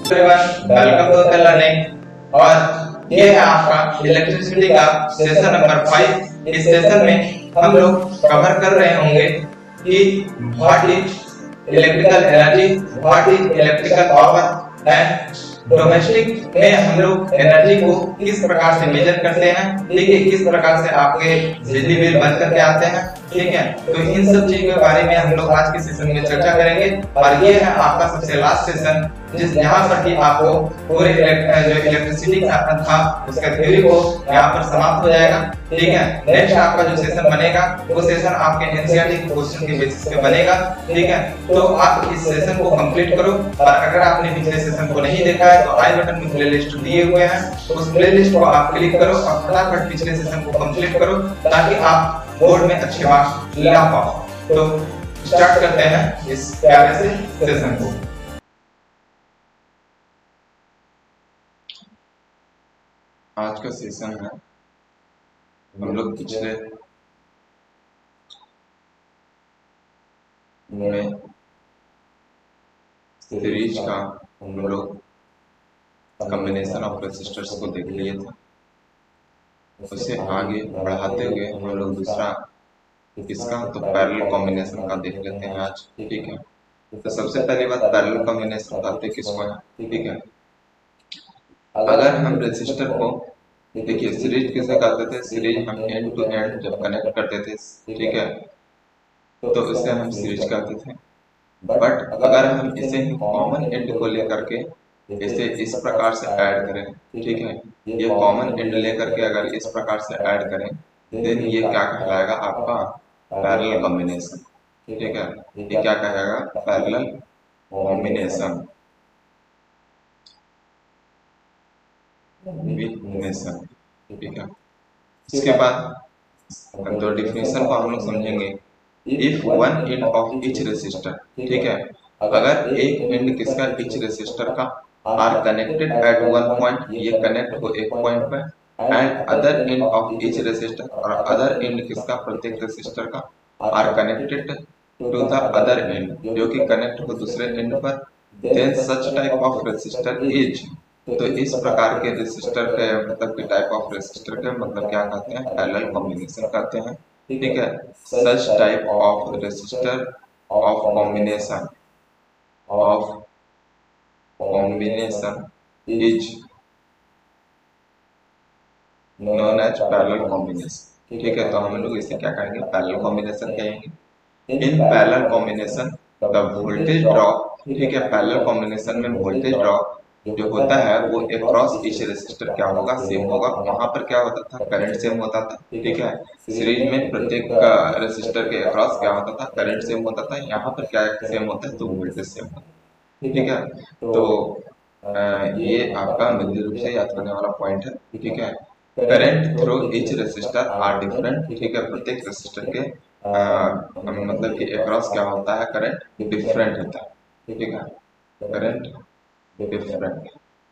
everyone, welcome to the learning और ये है आपका इलेक्ट्रिसिटी का सेशन नंबर 5। इस सेशन में हम लोग कवर कर रहे होंगे कि what is electrical energy, what is electrical power and domestic में हम लोग एनर्जी को किस प्रकार से मेजर करते हैं, ठीक है, किस प्रकार से आपके बिजली बिल बन करके आते हैं, ठीक है। तो इन सब चीज के बारे में हम लोग आज के सेशन में चर्चा करेंगे और ये है आपका सबसे लास्ट सेशन जिस यहाँ पर कि आपको पूरे जो इलेक्ट्रिसिटी का था उसका थ्योरी को यहाँ पर समाप्त हो जाएगा, ठीक है। नेक्स्ट आपका जो सेशन बनेगा वो सेशन आपके एनसीईआरटी के क्वेश्चन के बेसिस पे बनेगा, ठीक है। तो आप इस सेशन को कंप्लीट करो और अगर आपने पिछले सेशन को नहीं देखा है तो आई बटन में प्लेलिस्ट दिए हुए हैं, तो उस प्लेलिस्ट को आप क्लिक करो और फटाफट पिछले सेशन को कंप्लीट करो ताकि आप बोर्ड में अच्छे मार्क्स ला पाओ। तो स्टार्ट करते हैं इस प्यारे से सेशन को। आज का सेशन है हम लोग पिछले में सीरीज का हम लोग कॉम्बिनेशन ऑफ रेसिस्टर्स को देख लिए थे। उसे आगे बढ़ाते हुए हम लोग दूसरा इसका तो पैरेलल कॉम्बिनेशन का देख लेते हैं आज, ठीक है। तो सबसे पहली बात पैरेलल कॉम्बिनेशन कहते किसको है, ठीक है। अगर हम रेसिस्टर को देखिए सीरीज किसे कहते थे, सीरीज हम एंड टू एंड जब कनेक्ट करते थे, ठीक है, तो इसे हम सीरीज कहते थे। बट अगर हम इसे कॉमन एंड को लेकर के इसे इस प्रकार से ऐड करें, ठीक है, ये कॉमन एंड लेकर के अगर इस प्रकार से ऐड करें देन ये क्या कहलाएगा आपका पैरेलल कॉम्बिनेशन, ठीक है। ये क्या कहेगा पैरेलल कॉम्बिनेशन, ठीक है। इसके बाद तो डिफिनेशन को हम लोग समझेंगे। If one end of each resistor, ठीक है, अगर एक एंड किसका ईच रेसिस्टर का are connected at one point, ये कनेक्ट हो एक पॉइंट पे, end other end of each resistor, और अदर एंड किसका प्रत्येक रेसिस्टर का are connected to the other end, जो कि कनेक्ट हो दूसरे एंड पर, then such type of resistor is, तो इस प्रकार के रेसिस्टर के मतलब कि टाइप ऑफ रेसिस्टर के मतलब क्या कहते हैं पैरेलल कॉम्बिनेशन कहते हैं, ठीक है। Such type of resistor of combination is known as parallel combination, ठीक है। तो हम लोग इसे क्या कहेंगे पैरेलल कॉम्बिनेशन कहेंगे। In parallel combination the voltage drop, ठीक है, पैरेलल कॉम्बिनेशन में वोल्टेज ड्रॉप जो होता है वो अक्रॉस ईच रेसिस्टर क्या होगा सेम होगा। वहां पर क्या होता था करंट सेम होता था, ठीक है। सीरीज में प्रत्येक रेसिस्टर के अक्रॉस क्या होता था करंट सेम होता था, यहाँ पर क्या सेम होता है तो वोल्टेज सेम होता है, ठीक है। तो ये आपका मध्य रूप से याद करने वाला पॉइंट है, ठीक है। Current through each resistor are different, ठीक है, प्रत्येक रेसिस्टर के मतलब कि अक्रॉस क्या होता है करंट डिफरेंट होता है, ठीक है, करंट डिफरेंट।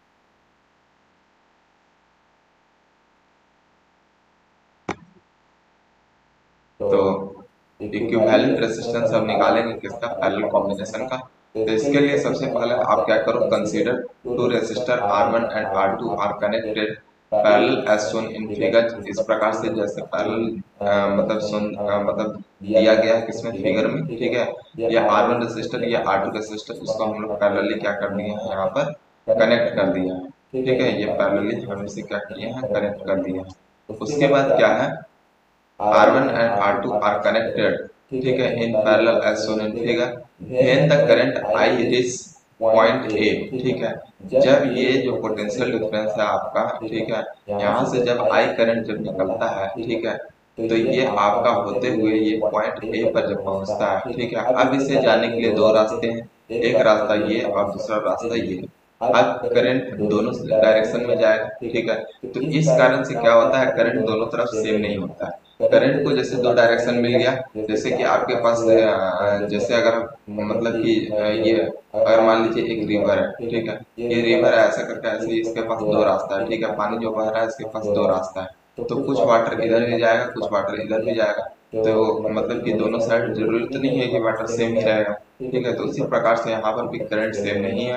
तो इक्विवेलेंट रेजिस्टेंस हम निकालेंगे किसका पैरेलल कॉम्बिनेशन का। तो इसके लिए सबसे पहले आप क्या करो consider two resistor R1 and R2 are connected parallel as shown in figure. इस प्रकार से जैसे पैरेलल मतलब दिया गया है किसमें फिगर में, ठीक है। ये R1 रेजिस्टर या R2 रेजिस्टर उसको हम लोग पैरेलली क्या कर दिए हैं यहाँ पर कनेक्ट कर दिया है, ठीक है। ये पैरेलली हम इसे क्या किए हैं कनेक्ट कर दिया है। तो उसके बाद क्या है R1 and R2 are connected, ठीक है, in parallel as shown in figure when the current I reaches point A, ठीक है। जब ये जो पोटेंशियल डिफरेंस है आपका, ठीक है, यहाँ से जब I करंट जब निकलता है, ठीक है, तो ये आपका होते हुए ये पॉइंट A पर जब पहुँचता है, ठीक है। अब इसे जाने के लिए दो रास्ते हैं, एक रास्ता ये और दूसरा रास्ता ये। अब करंट दोनों डायरेक्शन में जाएगा, ठीक है। तो इस कारण से क्या होता है करंट दोनों तरफ सेम नहीं होता है। करंट को जैसे दो डायरेक्शन मिल गया, जैसे कि आपके पास जैसे अगर मतलब कि ये अगर मान लीजिए एक रिवर है, ठीक है, ये रिवर है ऐसा करके ऐसे इसके पास दो रास्ता है, ठीक है, पानी जो बह रहा है इसके पास दो रास्ता है। तो कुछ वाटर इधर भी जाएगा कुछ वाटर इधर भी जाएगा, तो मतलब कि दोनों साइड जरूरत नहीं है कि वाटर सेम ही रहेगा, ठीक है। तो उसी प्रकार से यहाँ पर भी करंट सेम नहीं है,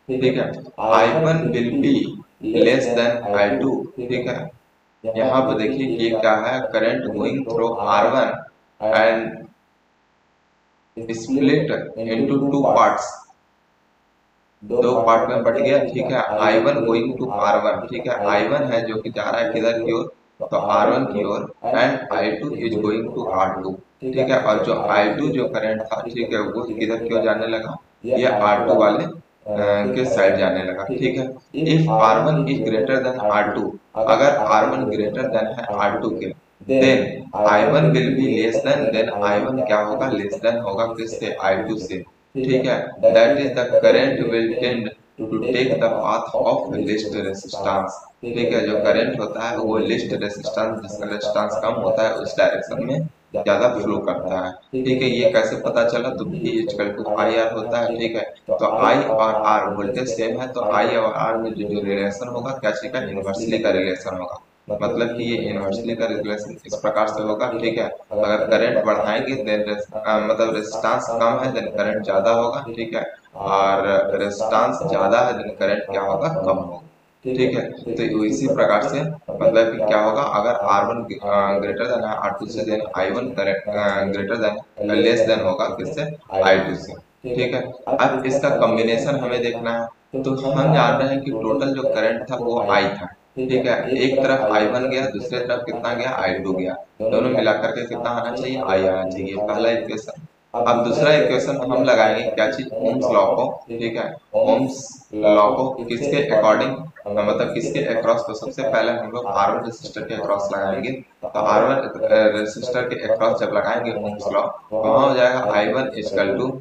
ठीक है। I1 will be less then I2, ठीक है। यहाँ पर देखिए ये क्या है, current going through R1 and split into two parts, दो पार्ट में बट गया, ठीक है। I1 गोइंग टू R1, ठीक है। I1 है जो कि जा रहा है किधर की ओर, तो R1 की ओर, and I2 is going to R2, ठीक है। और जो I2 जो करंट था, ठीक है, वो किधर की ओर जाने लगा, ये R2 वाले के साइड जाने लगा, ठीक है। If R1 is greater than R2, अगर R1 ग्रेटर देन है R2 के, then I1 will be less than I1 क्या होगा, लेस देन होगा किससे, I2 से, ठीक है। That is the current will tend to take the path of least resistance, ठीक है। जो करंट होता है वो लीस्ट रेजिस्टेंस, जिसका रेजिस्टेंस कम होता है उस डायरेक्शन में ज्यादा फ्लो करता है, ठीक है। ये कैसे पता चला, तो V equal to I R होता है, ठीक है। तो I और R वोल्टेज सेम है, तो I और R में जो रिलेशन होगा क्या चीज का, इनवर्सली का रिलेशन होगा। मतलब कि ये इनवर्सली का रिलेशन इस प्रकार से होगा, ठीक है। अगर करंट बढ़ाएंगे देन मतलब रेजिस्टेंस कम है देन करंट ज्यादा होगा, ठीक है। और रेजिस्टेंस ज्यादा है देन करंट क्या होगा, कम होगा, ठीक है। तो इसी प्रकार से मतलब कि क्या होगा, अगर R1 ग्रेटर देन है R2 से, then I1 greater than less than होगा किससे, I2 से, ठीक है। अब इसका कॉम्बिनेशन हमें देखना है, तो हम जान रहे हैं कि टोटल जो करंट था वो I था, ठीक है। एक तरफ I1 गया, दूसरे तरफ कितना गया, I2 गया, दोनों मिलाकर के कितना आना चाहिए, I आना चाहिए, पहला इक्वेशन। अब दूसरा इक्वेशन हम लगाएंगे क्या चीज, ओम्स लॉ को, ठीक है। ओम्स लॉ को किसके अकॉर्डिंग, मतलब किसके अक्रॉस, तो सबसे पहले हम लोग R1 रेसिस्टर के अक्रॉस लगाएंगे। तो R1 रेसिस्टर के अक्रॉस जब लगाएंगे ओम्स लॉ, वहां हो जाएगा I1 equal to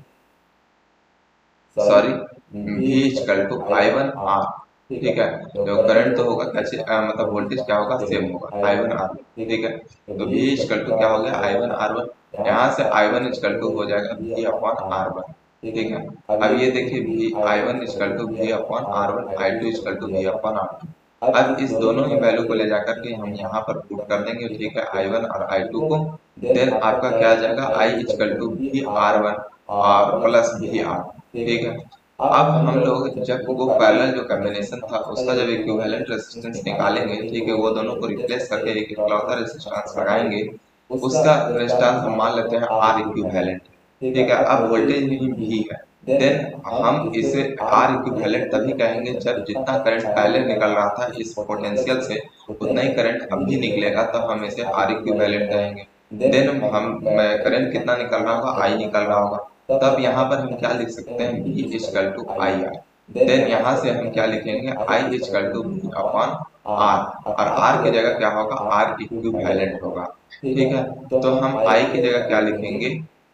sorry V equal to I1 R, ठीक है। जो करंट तो होगा क्या मतलब वोल्टेज क्या होगा, सेम होगा I1 R, ठीक है। तो V इक्वल टू क्या हो गया, I1 R1, यहाँ से I1 इक्वल टू हो जाएगा V अपॉन R1, ठीक है। अब ये देखिए V I1 equal to V upon R1, I2 equal to V upon R2। अब इस दोनों ही वैल्यू को ले जाकर के हम यहाँ पर पुट कर देंगे, ठीक है, I1 और I2 को। देन आपका क्या आ जाएगा, I equal to V R1 और प्लस V R, ठीक है। अब हम लोग जब वो पैरेलल जो कॉम्बिनेशन था उसका जब इक्विवेलेंट रेजिस्टेंस निकालेंगे, ठीक है, वो दोनों को रिप्लेस करके एक इकलौता रेजिस्टेंस लगाएंगे, उसका रेजिस्टेंस हम मान लेते हैं R इक्विवेलेंट, ठीक है। अब वोल्टेज भी V है, देन हम इसे R इक्विवेलेंट तभी कहेंगे जब जितना करंट पहले निकल रहा था इस पोटेंशियल से उतना ही करंट अब भी निकलेगा, तब हम इसे R इक्विवेलेंट कहेंगे। देन हम करंट कितना निकल रहा होगा, I निकल रहा होगा, तब यहाँ पर हम क्या लिख सकते हैं, V equal to I R. Then यहाँ से हम क्या लिखेंगे, I equal to V upon R, और R की जगह क्या होगा, R इक्विवेलेंट होगा, ठीक है। तो हम I की जगह क्या लिखेंगे,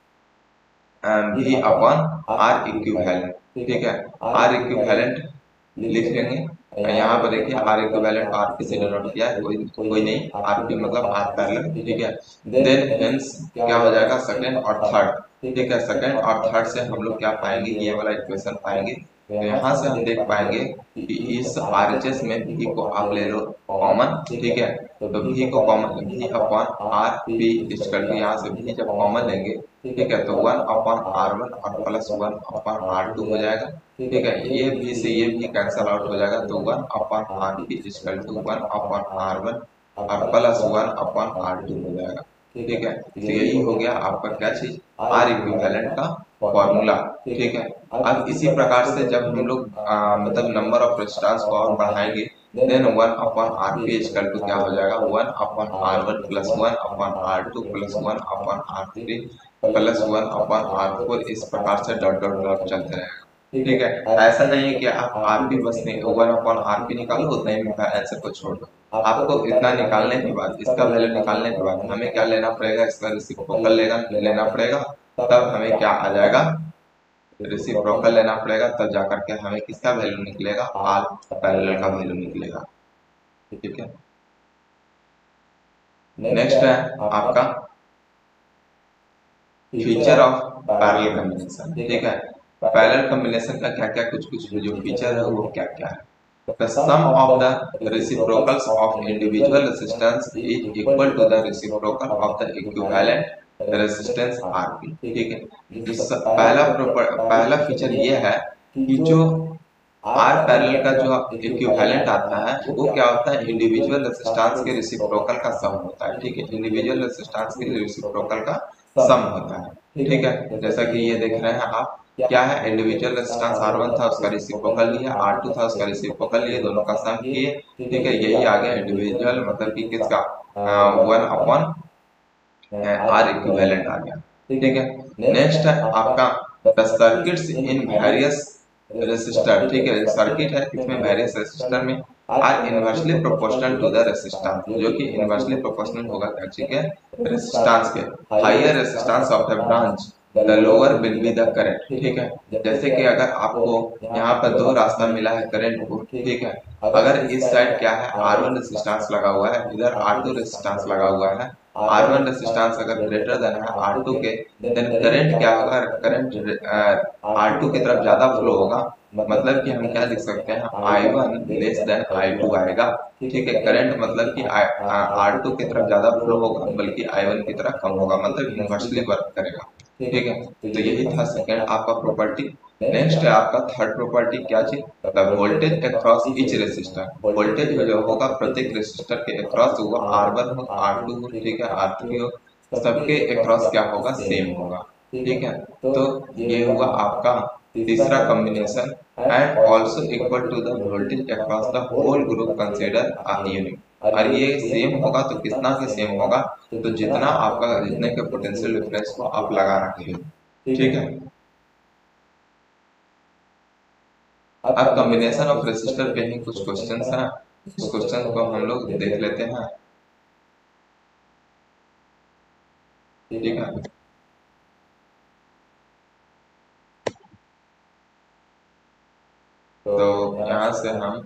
V अपॉन R इक्विवेलेंट, ठीक है। R इक्विवेलेंट लिख लेंगे, यहाँ पर देखिए R इक्विवेलेंट RP से डिनोट किया है, कोई नहीं, RP मतलब R पैरेलल, ठीक है। देन हेंस क्या हो जाएगा, सेकंड और थर्ड, ठीक है। सेकंड और थर्ड से हम लोग क्या पाएंगे, ये वाला इक्वेशन पाएंगे। तो यहाँ से हम देख पाएंगे कि इस RHS में V को आप ले लो कॉमन, ठीक है। तो V को common, V upon RP equal to, यहाँ से V जब कॉमन लेंगे, ठीक है, तो 1 अपॉन R1 और प्लस 1 अपॉन R2 हो जाएगा, ठीक है। ये V से ये भी कैंसल आउट हो जाएगा, तो 1 upon RP equal to 1 upon R1 और प्लस 1 अपॉन R2 हो जाएगा, ठीक है। तो यही हो गया आपका क्या चीज, R इक्विवेलेंट का फॉर्मूला, ठीक है। अब इसी प्रकार से जब हम लोग मतलब नंबर ऑफ रेजिस्टेंस को और बढ़ाएंगे, then 1 upon RP equal to क्या हो जाएगा, 1 upon R1 plus 1 upon R2 plus 1 upon R3 plus 1 upon R4, इस प्रकार से डॉट डॉट डॉट चलते रहेगा, ठीक है। ऐसा नहीं है कि आप RP बस 1 अपॉन RP निकालो, उतना ही आंसर को छोड़ दो। आपको इतना निकालने के बाद, इसका वैल्यू निकालने के बाद हमें क्या लेना पड़ेगा, इसका रेसिप्रोकल लेना पड़ेगा, तब हमें क्या आ जाएगा, रेसिप्रोकल लेना पड़ेगा, तब जाकर के हमें किसका वैल्यू निकलेगा, R पैरेलल का वैल्यू निकलेगा, ठीक है। नेक्स्ट है आपका फीचर ऑफ पैरेलल कॉम्बिनेशन, ठीक है। पैरेलल कॉम्बिनेशन का क्या क्या कुछ जो फीचर है वो क्या क्या है। The sum of the reciprocals of individual resistance is equal to the reciprocal of the equivalent resistance RP, ठीक है। पहला फीचर ये है कि जो आर पैरेलल का जो इक्विवेलेंट आता है वो क्या होता है, इंडिविजुअल रेजिस्टेंस के रेसिप्रोकल का सम होता है। ठीक है, इंडिविजुअल रेजिस्टेंस के रेसिप्रोकल का सम होता है। ठीक है, जैसा कि ये देख रहे हैं आप, क्या है, इंडिविजुअल रेजिस्टेंस R1 था, उसका रेसिप्रोकल लिया, R2 था, उसका रेसिप्रोकल लिए, दोनों का सम किए। ठीक है, यही आ गया इंडिविजुअल, मतलब कि किसका, 1 अपॉन आर इक्विवेलेंट आ गया। ठीक है, नेक्स्ट है आपका the circuits in various resistor. ठीक है, सर्किट है इसमें वेरियस रेसिस्टर में are inversely proportional to the resistance, जो कि इनवर्सली प्रोपोर्शनल होगा ठीक है रेसिस्टेंस के। Higher resistance of the branch the lower will be the current. ठीक है, जैसे कि अगर आपको यहाँ पर दो रास्ता मिला है करंट को, ठीक है, अगर इस साइड क्या है R1 रेसिस्टेंस लगा हुआ है, इधर R2 रेसिस्टेंस लगा हुआ है, R1 रेसिस्टेंस अगर ग्रेटर देन है R2 के, देन करंट क्या होगा, करंट R2 की तरफ ज्यादा फ्लो होगा। मतलब कि हम क्या लिख सकते हैं, I1 लेस देन I2 आएगा। ठीक है, करंट मतलब कि R2 की तरफ ज्यादा फ्लो होगा, बल्कि I1 की तरफ कम होगा, मतलब इनवर्सली वर्क करेगा। ठीक है, तो यही था सेकंड आपका प्रॉपर्टी। नेक्स्ट है आपका थर्ड प्रॉपर्टी, क्या चीज, the voltage across each resistor. Voltage जो होगा प्रत्येक रेसिस्टर के अक्रॉस, वो R1 हो, R2 हो, ठीक है, R3 हो, सबके अक्रॉस क्या होगा, सेम होगा। ठीक है, तो ये हुआ आपका तीसरा combination. And also equal to the voltage across the whole group consider a unit. और ये सेम होगा तो कितना के सेम होगा, तो जितना आपका, जितने के पोटेंशियल डिफरेंस को आप लगा रखे हो। ठीक है, अब कॉम्बिनेशन ऑफ रेसिस्टर पे ही कुछ क्वेश्चंस हैं, उस क्वेश्चन को हम लोग देख लेते हैं। ठीक है, तो यहाँ से हम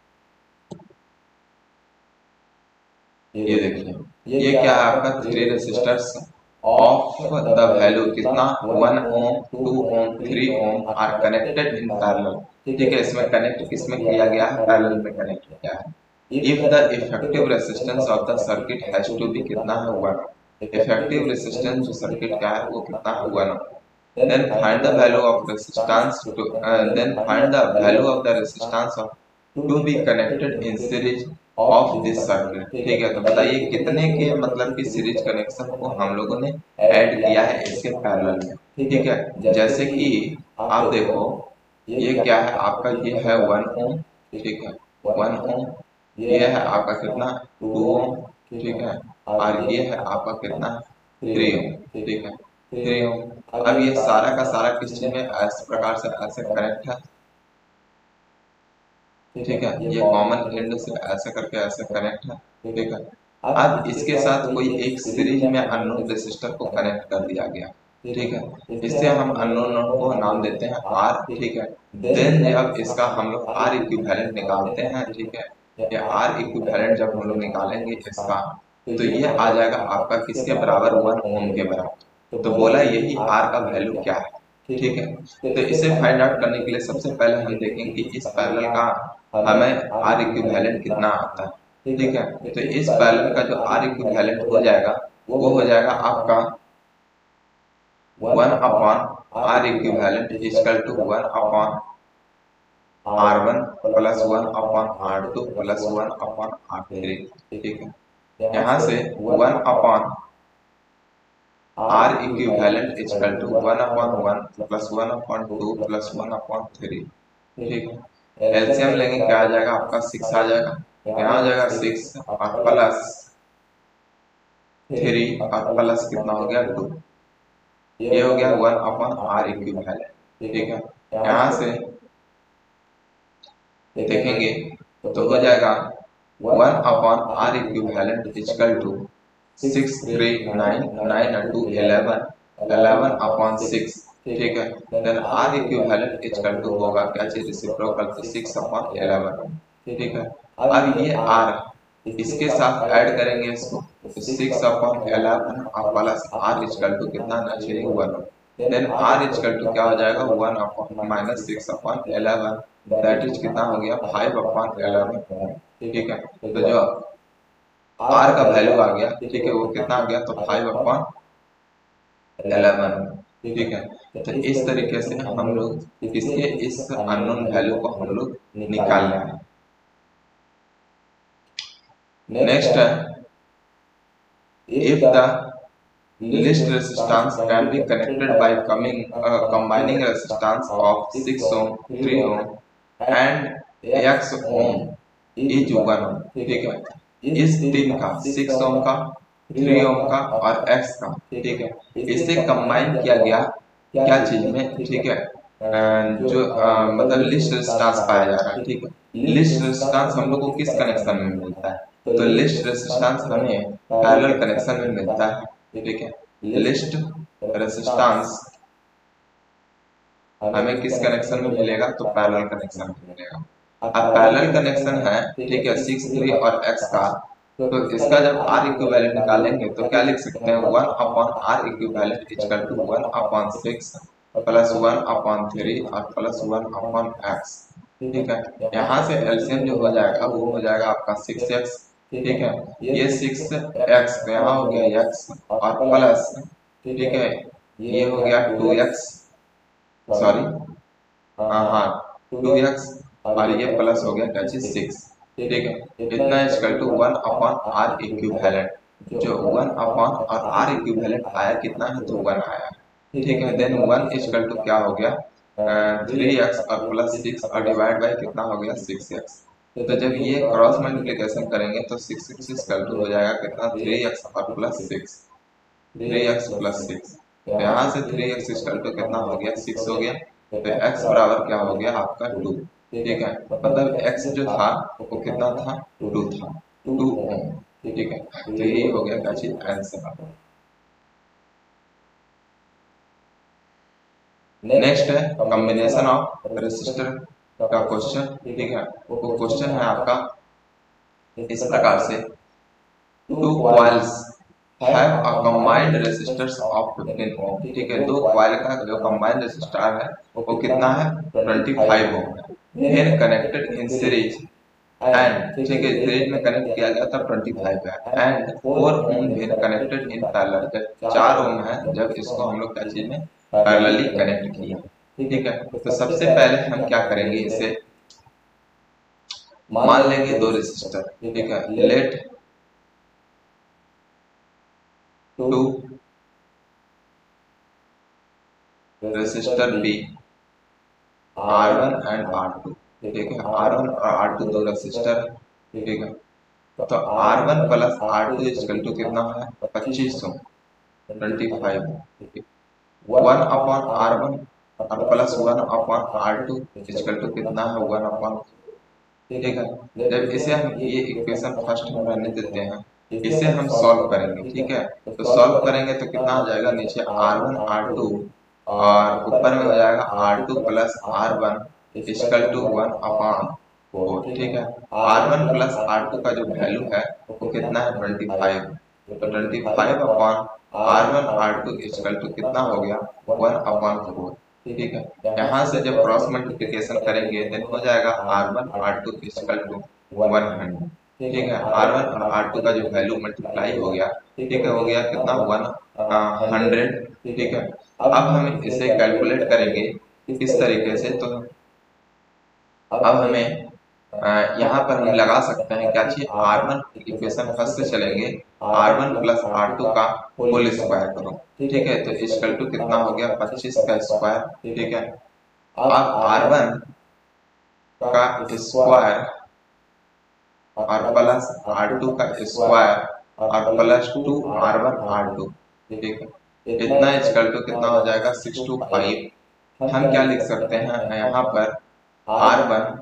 ये देखिए, ये क्या है आपका, three resistors of the value कितना, 1 ohm, 2 ohm, 3 ohm are connected in parallel. ठीक है, इसमें कनेक्ट किसमें किया गया है, पैरेलल में कनेक्ट किया है। If the effective resistance of the circuit has to be कितना है, 1। इफेक्टिव रेसिस्टेंस जो सर्किट का है वो कितना है, 1। then find the value of resistance to then find the value of the resistance of to be connected in series of this circuit। ठीक है, तो बताइए कितने के मतलब कि सीरीज कनेक्शन को हम लोगों ने ऐड किया है इसके पैरेलल में। ठीक है, जैसे कि आप देखो, ये क्या है आपका, ये है 1 ओम। ठीक है, 1 ओम, ये है आपका कितना, 2 ओम। ठीक है, और ये है आपका कितना, 3 ओम। ठीक है, 3 ओम। अब ये सारा का सारा किस चीज में इस प्रकार से ऐसे कनेक्ट है। ठीक है, ये कॉमन एंड से ऐसे करके ऐसे कनेक्ट है। ठीक है, अब इसके साथ कोई एक सीरीज में अननोन रेसिस्टर को कनेक्ट कर दिया गया। ठीक है, इससे हम अननोन नोड को नाम देते हैं R। ठीक है, देन अब इसका हम लोग R इक्विवेलेंट निकालते हैं। ठीक है, ये R इक्विवेलेंट जब हम लोग निकालेंगे इसका, तो ये आ जाएगा आपका किसके बराबर, 1 ओम के बराबर। तो बोला यही R का वैल्यू क्या है। ठीक है, तो इसे फाइंड आउट करने के लिए सबसे पहले हम देखेंगे कि इस पैरेलल का हमें R इक्विवेलेंट कितना आता है। ठीक है, तो इस पैरेलल का जो R इक्विवेलेंट हो जाएगा, वो हो जाएगा आपका 1 upon R equivalent equal to 1 upon R1 plus 1 upon R2 plus 1 upon R3। ठीक है, यहाँ से 1 upon R equivalent equal to 1 upon 1 plus 1 upon 2 plus 1 upon 3। ठीक है, एलसीएम लेंगे क्या आ जाएगा आपका, 6 आ जाएगा। यहाँ आ जाएगा 6 और प्लस 3 और प्लस कितना हो गया, 2। ये हो गया 1 अपॉन R इक्विवेलेंट। ठीक है, यहाँ से देखेंगे तो हो जाएगा 1 upon R equivalent equal to 6 3 9 9 और 2 11 11 अपॉन 6। ठीक है, then R equivalent equal to होगा क्या चीज, रेसिप्रोकल, तो 6 अपॉन 11। ठीक है, अब ये R इसके साथ ऐड करेंगे इसको, तो 6 अपॉन 11 और प्लस R इक्वल टू कितना आना चाहिए, 1। देन R इक्वल टू क्या हो जाएगा, 1 upon minus 6 upon 11, that is कितना हो गया, 5 अपॉन 11। ठीक है, तो जो R का वैल्यू आ गया, ठीक है, वो कितना आ गया, तो 5 अपॉन 11। ठीक है। तो इस तरीके से हम लोग इसके इस अननोन वैल्यू को हम लोग निकाल लेंगे। नेक्स्ट है, if the list resistance can be connected by combining resistance of 6 ohm, 3 ohm and x ohm is 1 ohm, ठीक है। इस तीन का 6 ohm का, 3 ohm का और x का, ठीक है, इसे कंबाइन किया गया क्या चीज में, ठीक है, जो मतलब लिस्ट रेजिस्टेंस पाया जा रहा है, ठीक है। लिस्ट रेजिस्टेंस हम लोग को किस कनेक्शन में मिलता है, तो लिस्ट रेजिस्टेंस हमें पैरेलल कनेक्शन में मिलता है, ठीक है। लिस्ट रेजिस्टेंस हमें किस कनेक्शन में मिलेगा, तो पैरेलल कनेक्शन में मिलेगा। अब पैरेलल कनेक्शन है, ठीक है, 6, 3 और x का, तो इसका जब R इक्विवेलेंट निकालेंगे तो क्या लिख सकते हैं, 1/R equivalent equal to 1/6 plus 1/3 और प्लस 1/x, ठीक है। यहाँ से एलसीएम जो हो जाएगा वो हो जाएगा आपका 6x, ठीक है। ये 6x तो यहाँ हो गया x और प्लस, ठीक है, ये हो गया 2x, सॉरी हाँ 2x और ये प्लस हो गया क्या चीज 6, ठीक है। इतना इक्वल टू 1/R इक्विवेलेंट, जो 1/R इक्विवेलेंट आया कितना है, तो 1 आया, ठीक है। देन 1 इक्वल टू क्या हो गया 3x और प्लस 6 और डिवाइड बाय कितना हो गया 6x। तो जब ये क्रॉस मल्टीप्लिकेशन करेंगे तो 6 इक्वल टू हो जाएगा कितना 3x और प्लस 6, 3x प्लस 6। तो यहाँ से 3x इक्वल टू कितना हो गया 6 हो गया, तो x बराबर क्या हो गया आपका 2, ठीक है। मतलब x जो था वो कितना था 2 था, 2 ओम, ठीक है। तो ये हो गया क्या चीज आंसर। नेक्स्ट है कॉम्बिनेशन ऑफ रेसिस्टर का क्वेश्चन, ठीक है। वो क्वेश्चन है आपका इस प्रकार से, two coils have a combined resistors of 15 ohm, ठीक है। दो कॉइल का जो कंबाइंड रेसिस्टर है वो कितना है 25 ओम है, फिर कनेक्टेड इन सीरीज एंड, ठीक है, सीरीज में कनेक्ट किया गया था 25 है, एंड 4 ओम फिर कनेक्टेड इन पैरेलल, जब 4 ओम है जब इसको हम लोग क्या चीज में पैरेलली कनेक्ट किया, ठीक है। तो सबसे पहले हम क्या करेंगे, इसे मान लेंगे दो रेसिस्टर, ठीक है। Late 2 resistor B R1 and R2, ठीक है। R1 और R2 दो रेसिस्टर, ठीक है। तो R1 plus R2 equal to कितना है 25 ओम, 25 1/R1 और प्लस 1/R2 इक्वल टू कितना है 1/, ठीक है। जब इसे हम ये इक्वेशन फर्स्ट में रहने देते हैं, इसे हम सॉल्व करेंगे, ठीक है। तो सॉल्व करेंगे तो कितना हो जाएगा, नीचे R1 R2 और ऊपर में हो जाएगा R2 plus R1 equal to 1/4, ठीक है। R1 प्लस R2 का जो वैल्यू है वो कितना है 25, तो 25/R1 R2 इक्वल टू कितना हो गया 1/4, ठीक है। यहाँ से जब क्रॉस मल्टीप्लिकेशन करेंगे देन हो जाएगा R1 R2 इक्वल टू 100, ठीक है। R1 और R2 का जो वैल्यू मल्टीप्लाई हो गया, ठीक है, हो गया कितना 100, ठीक है। अब हम इसे कैलकुलेट करेंगे किस तरीके से, तो अब हमें यहाँ पर हम लगा सकते हैं क्या चीज, R1 इक्वेशन फर्स्ट से चलेंगे, R1 प्लस R2 का होल स्क्वायर करो, ठीक है। तो इक्वल टू कितना हो गया 25 का स्क्वायर, ठीक है। अब R1 का स्क्वायर और प्लस R2 का स्क्वायर और प्लस 2R1 R2, ठीक है। इतना इक्वल टू कितना हो जाएगा 625। हम क्या लिख सकते हैं यहाँ पर R1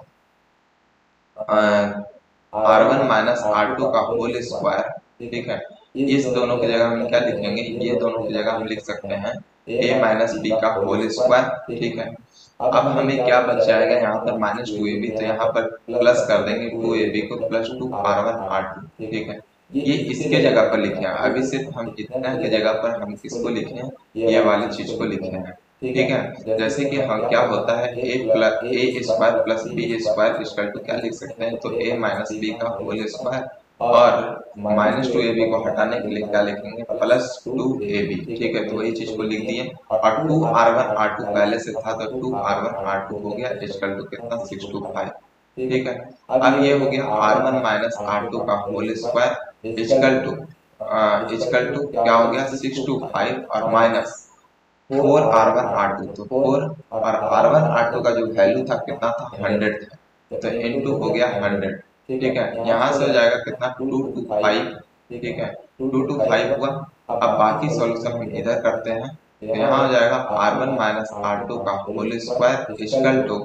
माइनस R2 का होल स्क्वायर, ठीक है। इस दोनों की जगह हम क्या लिखेंगे, ये दोनों की जगह हम लिख सकते हैं a माइनस बी का होल स्क्वायर, ठीक है। अब हमें क्या बच जाएगा यहाँ पर -2ab, तो यहाँ पर प्लस कर देंगे 2ab को प्लस 2R1 R2, ठीक है। ये इसके जगह पर लिखे हैं, अभी सिर्फ हम इतना के जगह पर हम किसको लिखे हैं, ये वाली चीज को लिखे हैं, ठीक है। जैसे कि हम क्या होता है a square plus b square equal to क्या लिख सकते हैं, तो a माइनस बी का होल स्क्वायर और -2ab को हटाने के लिए क्या लिखेंगे, +2ab। ठीक है, तो वही चीज को लिख दिए। और 2r1r2 पहले से था तो 2r1r2 हो गया इक्वल टू कितना, 625। ठीक है, अब ये हो गया r1 - r2 का होल स्क्वायर इक्वल टू क्या हो गया, 625 और माइनस 4r1r2, तो 4 और r1r2 का जो वैल्यू था कितना था, 100 था, तो इनटू हो गया 100। ठीक है, यहाँ से हो जाएगा कितना, 225। ठीक है, 225 हुआ। अब बाकी सॉल्यूशन हम इधर करते हैं, तो यहाँ हो जाएगा r1 - r2 का होल स्क्वायर इक्वल टू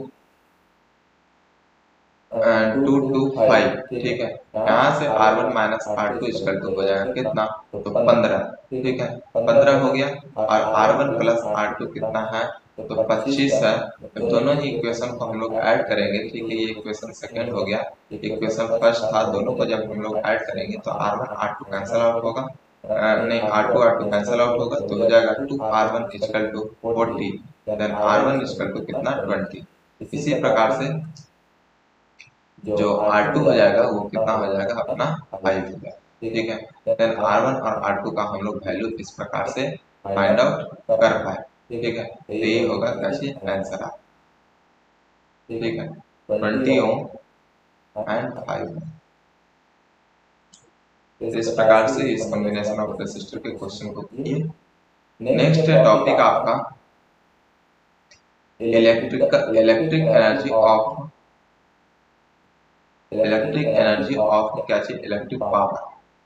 225। ठीक है, यहाँ से r1 - r2 इक्वल टू हो जाएगा कितना, तो 15। ठीक है, 15 हो गया। और r1 + r2 कितना है, तो 25 है। तो दोनों ही इक्वेशन को हम लोग ऐड करेंगे। ठीक है, ये इक्वेशन सेकंड हो गया, इक्वेशन फर्स्ट था। दोनों को जब हम लोग ऐड करेंगे तो r1 r2 कैंसिल आउट होगा, नहीं r2 r2 कैंसिल आउट होगा, तो हो जाएगा 2r1 equal to 40, then r1 equal to कितना, 20। इसी प्रकार से जो R2 हो जाएगा वो कितना हो जाएगा, अपना 5 हो जाएगा। ठीक है, देन R1 और R2 का हम लोग वैल्यू इस प्रकार से फाइंड आउट कर पाए। ठीक है, तो ये होगा कैसे आंसर आ। ठीक है, 20 ओम एंड 5 ओम। तो इस प्रकार से इस कॉम्बिनेशन ऑफ रेसिस्टर के क्वेश्चन को किए। नेक्स्ट टॉपिक आपका इलेक्ट्रिक एनर्जी ऑफ क्या चीज, इलेक्ट्रिक पावर।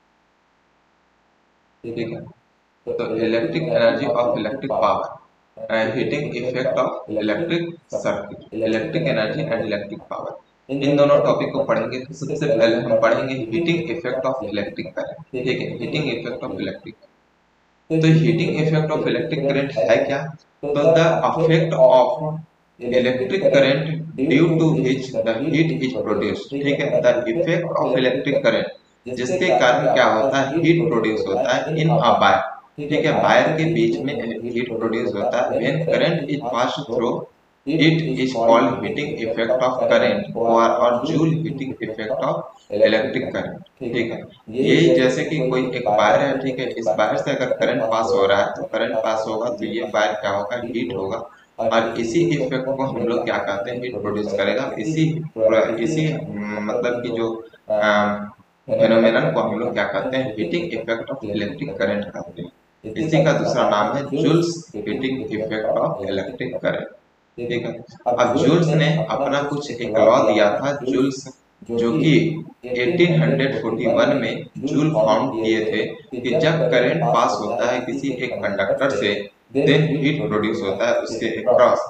ठीक है, तो electric energy of electric power, heating effect of electric circuit, electric energy and electric power, इन दोनों टॉपिक को पढ़ेंगे। तो सबसे पहले हम पढ़ेंगे heating effect of electric current. ठीक है, हीटिंग इफेक्ट ऑफ इलेक्ट्रिक, तो heating effect of electric current है क्या, तो the affect of electric current due to which the heat is produced. ठीक है, the effect of electric current, जिसके कारण क्या होता है, हीट प्रोड्यूस होता है इन अ वायर। ठीक है, वायर के बीच में हीट प्रोड्यूस होता है when current is pass through it is called heating effect of current और joule heating effect of electric current. ठीक है, ये जैसे कि कोई एक वायर है। ठीक है, इस वायर से अगर करंट पास हो रहा है तो करंट पास होगा तो ये वायर क्या होगा, हीट होगा, और इसी इफेक्ट को हम लोग क्या कहते हैं, हीट प्रोड्यूस करेगा। इसी मतलब की जो फेनोमेनन को हम लोग क्या कहते हैं, heating effect of electric current कहते हैं। इसी का दूसरा नाम है joule's heating effect of electric current. ठीक है, अब जूल्स ने अपना कुछ एक लॉ दिया था, जूल्स, जो कि 1841 में जूल फाउंड किए थे कि जब करंट पास होता है किसी एक कंडक्टर से, देन हीट प्रोड्यूस होता है उसके अक्रॉस,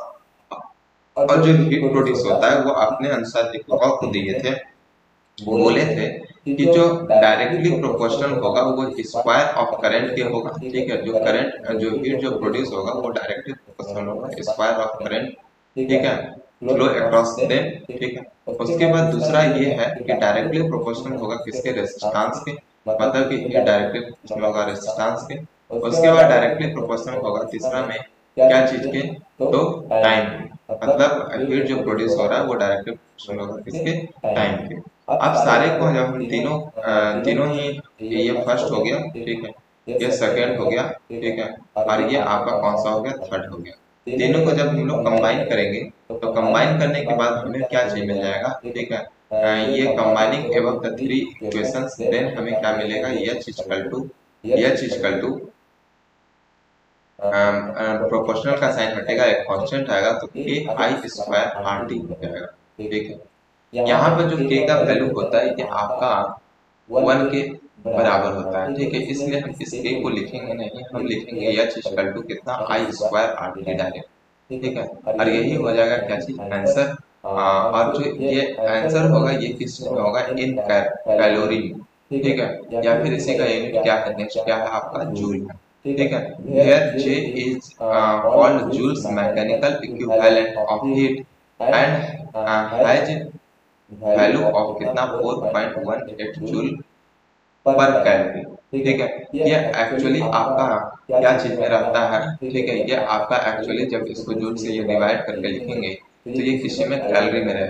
और जो हीट प्रोड्यूस होता है वो अपने अनुसार एक लॉ को दिए थे। वो बोले थे कि जो डायरेक्टली प्रोपोर्शनल होगा वो स्क्वायर ऑफ करंट के होगा। ठीक है, जो करंट जो हीट जो प्रोड्यूस होगा वो डायरेक्टली प्रोपोर्शनल होगा स्क्वायर ऑफ करंट। ठीक है, फ्लो अक्रॉस देम। ठीक है, उसके बाद दूसरा ये है कि डायरेक्टली प्रोपोर्शनल होगा किसके, रेजिस्टेंस के, मतलब कि ये डायरेक्टली प्रोपोर्शनल होगा रेजिस्टेंस के। उसके बाद डायरेक्टली प्रोपोर्शनल होगा तीसरा में क्या चीज के, तो टाइम के, मतलब हीट जो प्रोड्यूस हो रहा है वो डायरेक्टली प्रोपोर्शनल होगा किसके, टाइम के। अब सारे को जब हम तीनों ही, ये फर्स्ट हो गया। ठीक है, ये सेकंड हो गया। ठीक है, और ये आपका कौन सा हो गया, थर्ड हो गया। तीनों को जब हम लोग कंबाइन करेंगे तो कंबाइन करने के बाद हमें क्या चीज मिल जाएगा। ठीक है, ये combining above the three equations, then हमें क्या मिलेगा, H इक्वल टू प्रोपोर्शनल का साइन हटेगा, एक कांस्टेंट आएगा तो KI² RT हो जाएगा। ठीक है, यहाँ पर जो K का वैल्यू होता है ये आपका 1 के बराबर होता है। ठीक है, इसलिए हम इस K को लिखेंगे नहीं, हम लिखेंगे H इक्वल टू कितना, I² RT डायरेक्ट। ठीक है, और यही हो जाएगा क्या चीज, आंसर। और जो ये आंसर होगा ये किस में होगा, इन कैलोरी में। ठीक है, या फिर इसी का यूनिट क्या है, नेक्स्ट क्या है आपका, जूल। ठीक है, here J is called Joule's mechanical equivalent of heat and has value of कितना, 4.18 जूल पर कैलोरी। ठीक है, ये एक्चुअली आपका क्या चीज में रहता है। ठीक है, ये आपका एक्चुअली जब इसको जूल से ये डिवाइड करके लिखेंगे तो ये किसी में कैलोरी में रहेगा।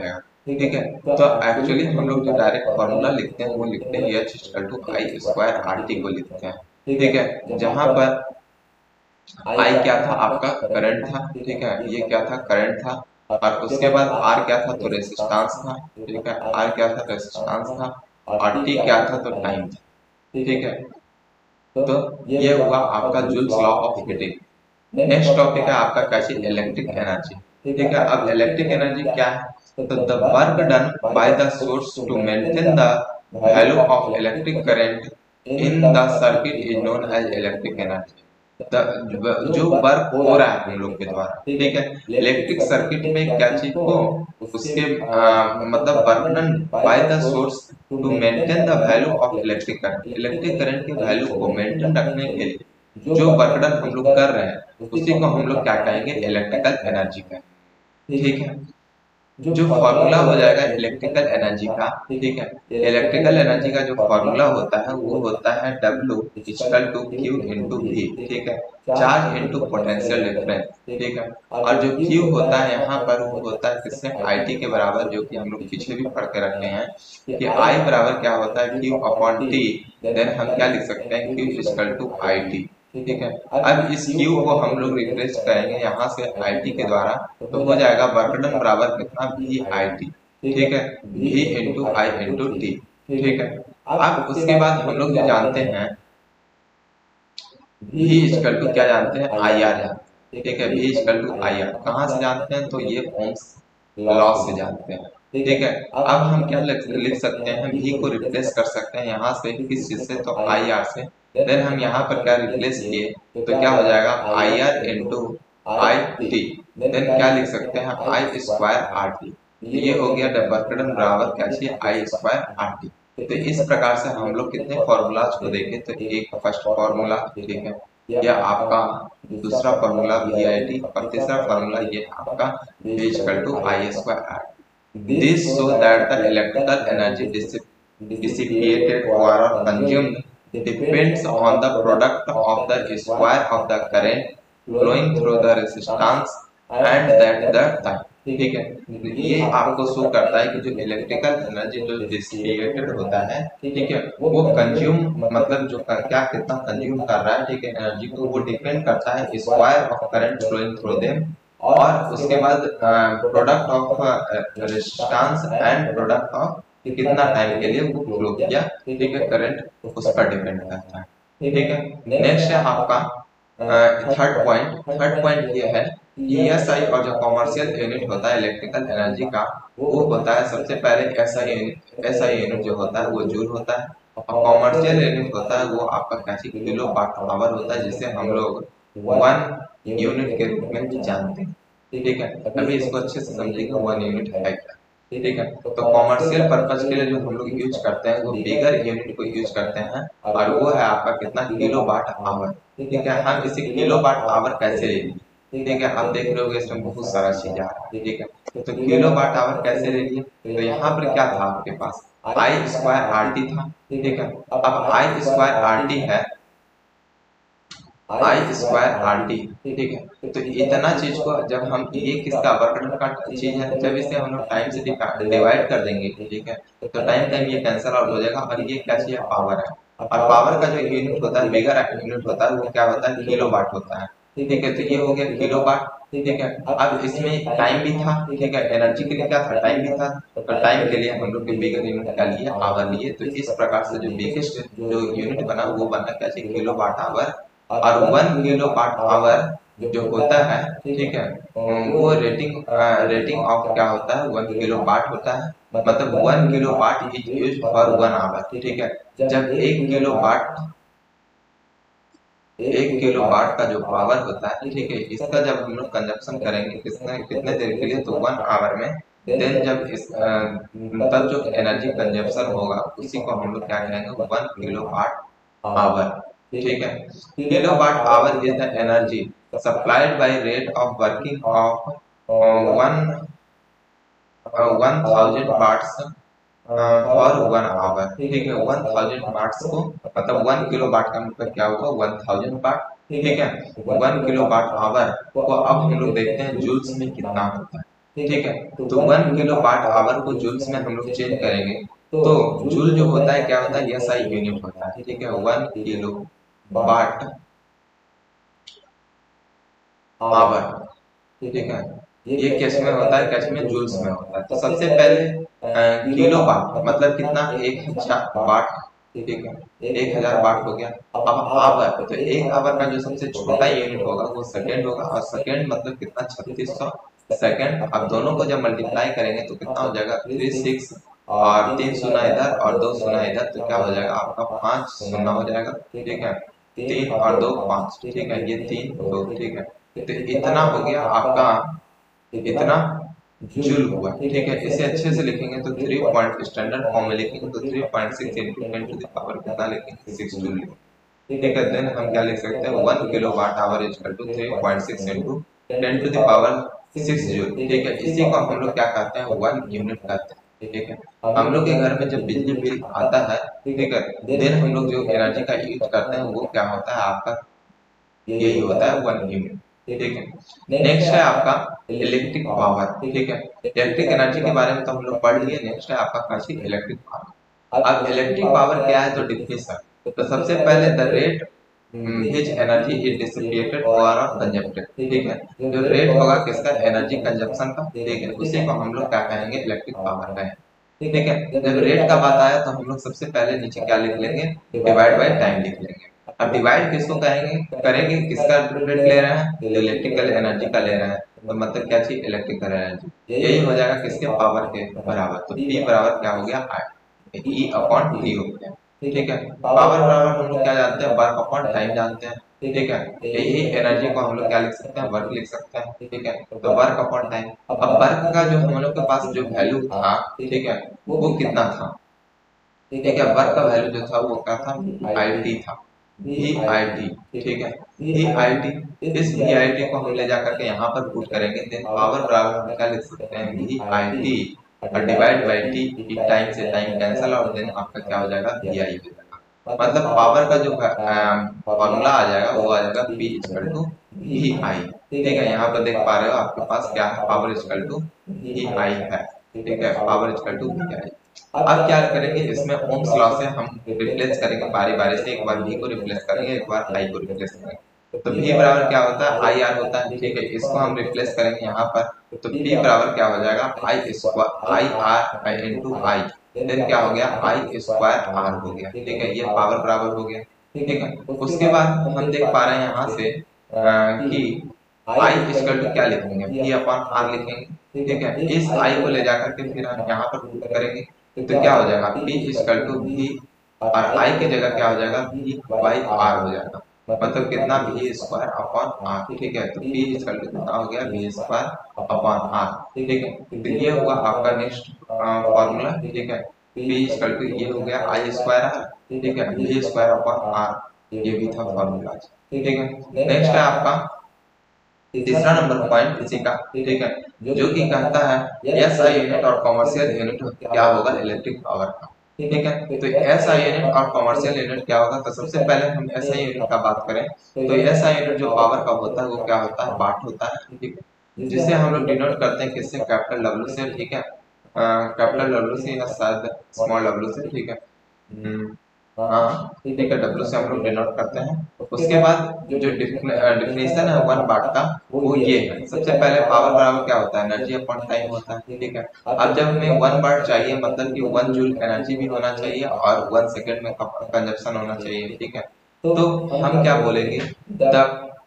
ठीक है। तो एक्चुअली हम लोग जो डायरेक्ट फॉर्मूला लिखते हैं वो लिखते हैं H equal to I square R T को लिखते हैं, ठीक है। जहां पर आई क्या था, आपका करंट था, ठीक है, ये क्या था, करंट था, और उसके बाद आर क्या था, तो रेसिस्टेंस था, ठीक है, आर क्या था, रेसिस्टेंस था, और टी क्या था, तो टाइम था, ठीक है। तो ये हुआ आपका joule's law of heating. Next topic है आपका कैसे इलेक्ट्रिक एनर्जी, ठीक है। अब इलेक्ट्रिक एनर्जी क्या है, तो the work done by the source to maintain the value of electric current in the circuit is known as electric energy. जो वर्क हो रहा है हम लोग के द्वारा, ठीक है, इलेक्ट्रिक सर्किट में क्या चीज को, उसके मतलब work done by the source to maintain the value of electric current, electric current की वैल्यू को मेंटेन रखने के लिए जो वर्क डन हम लोग कर रहे हैं उसी को हम लोग क्या कहेंगे, इलेक्ट्रिकल एनर्जी कहेंगे, ठीक है। जो फॉर्मूला हो जाएगा इलेक्ट्रिकल एनर्जी का, ठीक है, इलेक्ट्रिकल एनर्जी का जो फॉर्मूला होता है वो होता है W equal to Q into V, ठीक है, चार्ज इंटू पोटेंशियल डिफरेंस, ठीक है। और जो Q होता है यहाँ पर वो होता है किससे, IT के बराबर, जो कि हम लोग पीछे भी पढ़ के रखे हैं कि I बराबर क्या होता है, Q अपॉन T, देन हम क्या लिख सकते हैं, Q इक्वल टू IT, ठीक है। अब इस Q को हम लोग रिप्लेस करेंगे यहाँ से IT के द्वारा, तो हो जाएगा वर्क डन बराबर कितना, V IT, ठीक है, V into I into T, ठीक है। अब उसके बाद हम लोग जो जानते हैं V इक्वल टू क्या जानते हैं, IR जानते हैं, ठीक है, V इक्वल टू IR कहाँ से जानते हैं, तो ये ओम्स लॉ से जानते हैं, ठीक है। अब हम क्या लिख सकते हैं, V को रिप्लेस कर सकते हैं यहाँ से, किस चीज से, तो IR से, देन हम यहाँ पर क्या रिप्लेस किए तो क्या हो जाएगा, IR into I T, then क्या लिख सकते हैं, आई स्क्वायर आर टी, ये हो गया वर्क डन बराबर क्या चाहिए, आई स्क्वायर आर टी। तो इस प्रकार से हम लोग कितने फॉर्मूलाज को देखें, तो एक फर्स्ट फॉर्मूला, ठीक है, यह आपका दूसरा फॉर्मूला वी आई टी, और तीसरा फॉर्मूला ये आपका V equal to I square R. This so that the electrical energy dissipated or consumed depends on the product of the square of the current flowing through the resistance and that the time, ठीक है। ये आपको show करता है कि जो electrical energy जो dissipated होता है, ठीक है, वो कंज्यूम मतलब जो क्या कितना कंज्यूम कर रहा है, ठीक है, एनर्जी को, वो डिपेंड करता है square of current flowing through them, और उसके बाद product of resistance and product of कितना टाइम के लिए वो फ्लो किया, ठीक है, करंट उस पर डिपेंड करता है, ठीक है। नेक्स्ट है आपका थर्ड पॉइंट ये है ESI, और जो कॉमर्शियल यूनिट होता है इलेक्ट्रिकल एनर्जी का वो होता है सबसे पहले SI यूनिट जो होता है वो जूल होता है, और कॉमर्शियल यूनिट होता है वो आपका क्या किलो वाट आवर होता है, जिसे हम लोग 1 यूनिट के रूप में जानते हैं, ठीक है। अभी इसको अच्छे से समझिएगा 1 यूनिट है क्या, ठीक है। तो कॉमर्शियल पर्पज के लिए जो हम लोग यूज करते हैं वो बिगर यूनिट को यूज करते हैं, और वो है आपका कितना, किलो वाट आवर, ठीक है। हम इसे किलो वाट आवर कैसे लेंगे, ठीक है, आप देख रहे होगे इसमें बहुत सारा चीज आ रहा है, ठीक है। तो किलो वाट आवर कैसे लेंगे, तो यहाँ पर क्या था आपके पास, आई स्क्वायर आर टी था, ठीक है। अब आई स्क्वायर आर टी है, आई स्क्वायर आर टी, ठीक है। तो इतना चीज को जब हम, ये किसका वर्क डन का चीज है, जब इसे हम लोग टाइम से डिवाइड कर देंगे, ठीक है, तो टाइम ये कैंसिल आउट हो जाएगा, और ये क्या चाहिए, पावर है, और पावर का जो यूनिट होता है, बिगर यूनिट होता है, वो क्या होता है, किलो वाट होता है, ठीक है। तो ये हो गया किलो वाट, ठीक है। अब इसमें टाइम भी था, ठीक है, एनर्जी के लिए क्या था, टाइम भी था, तो टाइम के लिए हम लोग के बिगर यूनिट क्या लिए, आवर लिए। तो इस प्रकार से जो बिगेस्ट जो यूनिट बना वो बना क्या चाहिए, किलो वाट आवर, और 1 किलो वाट आवर जो होता है, ठीक है, वो रेटिंग ऑफ क्या होता है, 1 किलो वाट होता है, मतलब 1 kilowatt is used for 1 hour, ठीक है। जब 1 किलो वाट का जो पावर होता है, ठीक है, इसका जब हम लोग कंजप्शन करेंगे कितने देर के लिए, तो 1 आवर में, देन जब इस तब जो एनर्जी कंजप्शन होगा उसी को हम लोग क्या कहेंगे, 1 किलो वाट आवर, ठीक है। Kilowatt hour is the energy supplied by rate of working of 1000 watts for 1 hour, ठीक है। 1000 वाट्स को मतलब 1 किलो वाट का मतलब क्या होगा, 1000 वाट, ठीक है। 1 किलो वाट आवर को अब हम लोग देखते हैं जूल्स में कितना होता है, ठीक है। तो 1 किलो वाट आवर को जूल्स में हम लोग चेंज करेंगे तो जूल जो होता है क्या होता है, एसआई यूनिट होता है। ठीक है, 1 किलो वाट आवर। ठीक है, ये किस में होता है, किस में, जूल्स में होता है। तो सबसे पहले किलो वाट मतलब कितना, 1000 वाट। ठीक है, 1000 वाट हो गया। अब आवर, तो एक आवर का जो सबसे छोटा यूनिट होगा वो सेकंड होगा, और सेकंड मतलब कितना, 3600 सेकंड। अब दोनों को जब मल्टीप्लाई करेंगे तो कितना हो जाएगा, 36 और 3 शून्य इधर और 2 शून्य इधर, तो क्या हो जाएगा आपका 5 शून्य हो जाएगा। ठीक है, 3 और 2 5। ठीक है, ये 3 2। ठीक है, तो इतना हो गया आपका, इतना जूल हुआ। ठीक है, इसे अच्छे से लिखेंगे तो 3 पॉइंट स्टैंडर्ड फॉर्म में लिखेंगे तो 3.6 इंटू 10 टू द पावर कितना लिखेंगे, 6 जूल लिखेंगे। ठीक है, देन हम क्या लिख सकते हैं, 1 kilowatt hour equal to 3.6 into 10 to the power 6 joule. ठीक है, इसी को हम लोग क्या कहते हैं, 1 यूनिट कहते हैं। ठीक है, हम लोग के घर में जब बिजली बिल आता है, ठीक है, देन हम लोग जो एनर्जी का यूज करते हैं वो क्या होता है आपका, यही होता है 1 यूनिट। ठीक है, नेक्स्ट है आपका इलेक्ट्रिक पावर। ठीक है, इलेक्ट्रिक एनर्जी के बारे में तो हम लोग पढ़ लिए। नेक्स्ट है आपका काशी इलेक्ट्रिक पावर। अब इलेक्ट्रिक पावर क्या है, तो डिफिनेशन। तो सबसे पहले the rate his energy is dissipated और कंजप्टेड। ठीक है, जो रेट होगा किसका, एनर्जी कंजप्शन का। ठीक है, उसी को हम लोग क्या कहेंगे, इलेक्ट्रिक पावर कहेंगे। ठीक है, जब रेट का बात आया तो हम लोग सबसे पहले नीचे क्या लिख लेंगे, डिवाइड बाय टाइम लिख लेंगे। अब डिवाइड किसको करेंगे, किसका रेट ले रहे हैं, तो इलेक्ट्रिकल एनर्जी का ले रहे हैं। तो मतलब क्या चीज, इलेक्ट्रिकल एनर्जी। यही हो जाएगा किसके, पावर के बराबर। तो P बराबर क्या हो गया, E अपॉन T हो गया। ठीक है, पावर बराबर हम लोग क्या जानते हैं, वर्क अपॉन टाइम जानते हैं। ठीक है, यही एनर्जी को हम लोग क्या लिख सकते हैं, वर्क लिख सकते हैं। ठीक है, तो वर्क अपॉन टाइम। अब वर्क का जो हम लोग के पास जो वैल्यू था, ठीक है, वो कितना था। ठीक है, वर्क का वैल्यू जो था वो क्या था, IT था, VIT। ठीक है, VIT, इस VIT को हम ले जाकर के यहाँ पर पुट करेंगे, देन पावर बराबर हम क्या लिख सकते हैं, VIT और डिवाइड बाई टी। टाइम से टाइम कैंसल और देन आपका क्या हो जाएगा, VI हो जाएगा। मतलब पावर का जो फॉर्मूला आ जाएगा वो आ जाएगा P इक्वल टू VI। ठीक है, यहाँ पर देख पा रहे हो आपके पास क्या है, पावर इक्वल टू VI है। ठीक है, पावर इक्वल टू VI। अब क्या करेंगे, इसमें ओम्स लॉ से हम रिप्लेस करेंगे बारी बारी से। एक बार V को रिप्लेस करेंगे, एक बार I को रिप्लेस करेंगे। तो V बराबर क्या होता है, IR होता है। ठीक है, इसको हम रिप्लेस करेंगे यहाँ पर, तो P बराबर क्या हो जाएगा, IR इंटू I। देन क्या हो गया, I स्क्वायर R हो गया। ठीक है, ये पावर बराबर हो गया। ठीक है, उसके बाद हम देख पा रहे हैं यहाँ से कि I इक्वल टू क्या लिखेंगे, V अपॉन R लिखेंगे। ठीक है, इस I को ले जाकर के फिर हम यहाँ पर पुट करेंगे तो क्या हो जाएगा, P इक्वल टू V और I की जगह क्या हो जाएगा, V बाई R हो जाएगा। मतलब कितना, V स्क्वायर अपॉन R। ठीक है, तो P इक्वल टू कितना हो गया, V स्क्वायर अपॉन R। ठीक है, तो ये हुआ आपका नेक्स्ट फॉर्मूला। ठीक है, P इक्वल टू ये हो गया I स्क्वायर R। ठीक है, V स्क्वायर अपॉन R, ये भी था फॉर्मूला। ठीक है, नेक्स्ट है आपका तीसरा नंबर पॉइंट इसी का। ठीक है, जो कि कहता है एसआई यूनिट और कॉमर्शियल यूनिट क्या होगा, इलेक्ट्रिक पावर का। ठीक है, तो एसआई यूनिट और कॉमर्शियल यूनिट क्या होगा। तो सबसे पहले हम एसआई यूनिट का बात करें तो एसआई यूनिट जो पावर का होता है वो क्या होता है, वाट होता है। ठीक है, जिसे हम लोग डिनोट करते हैं किससे, कैपिटल W से। ठीक है, कैपिटल W से या शायद स्मॉल w से। ठीक है, हाँ ठीक है, W से हम लोग डिनोट करते हैं। उसके बाद जो डिफिनेशन है 1 वाट का वो ये है। सबसे पहले पावर बराबर क्या होता है, एनर्जी अपॉन टाइम होता है। ठीक है, अब जब हमें 1 वाट चाहिए मतलब कि 1 जूल एनर्जी भी होना चाहिए और 1 सेकंड में कंजप्शन होना चाहिए। ठीक है, तो हम क्या बोलेंगे, the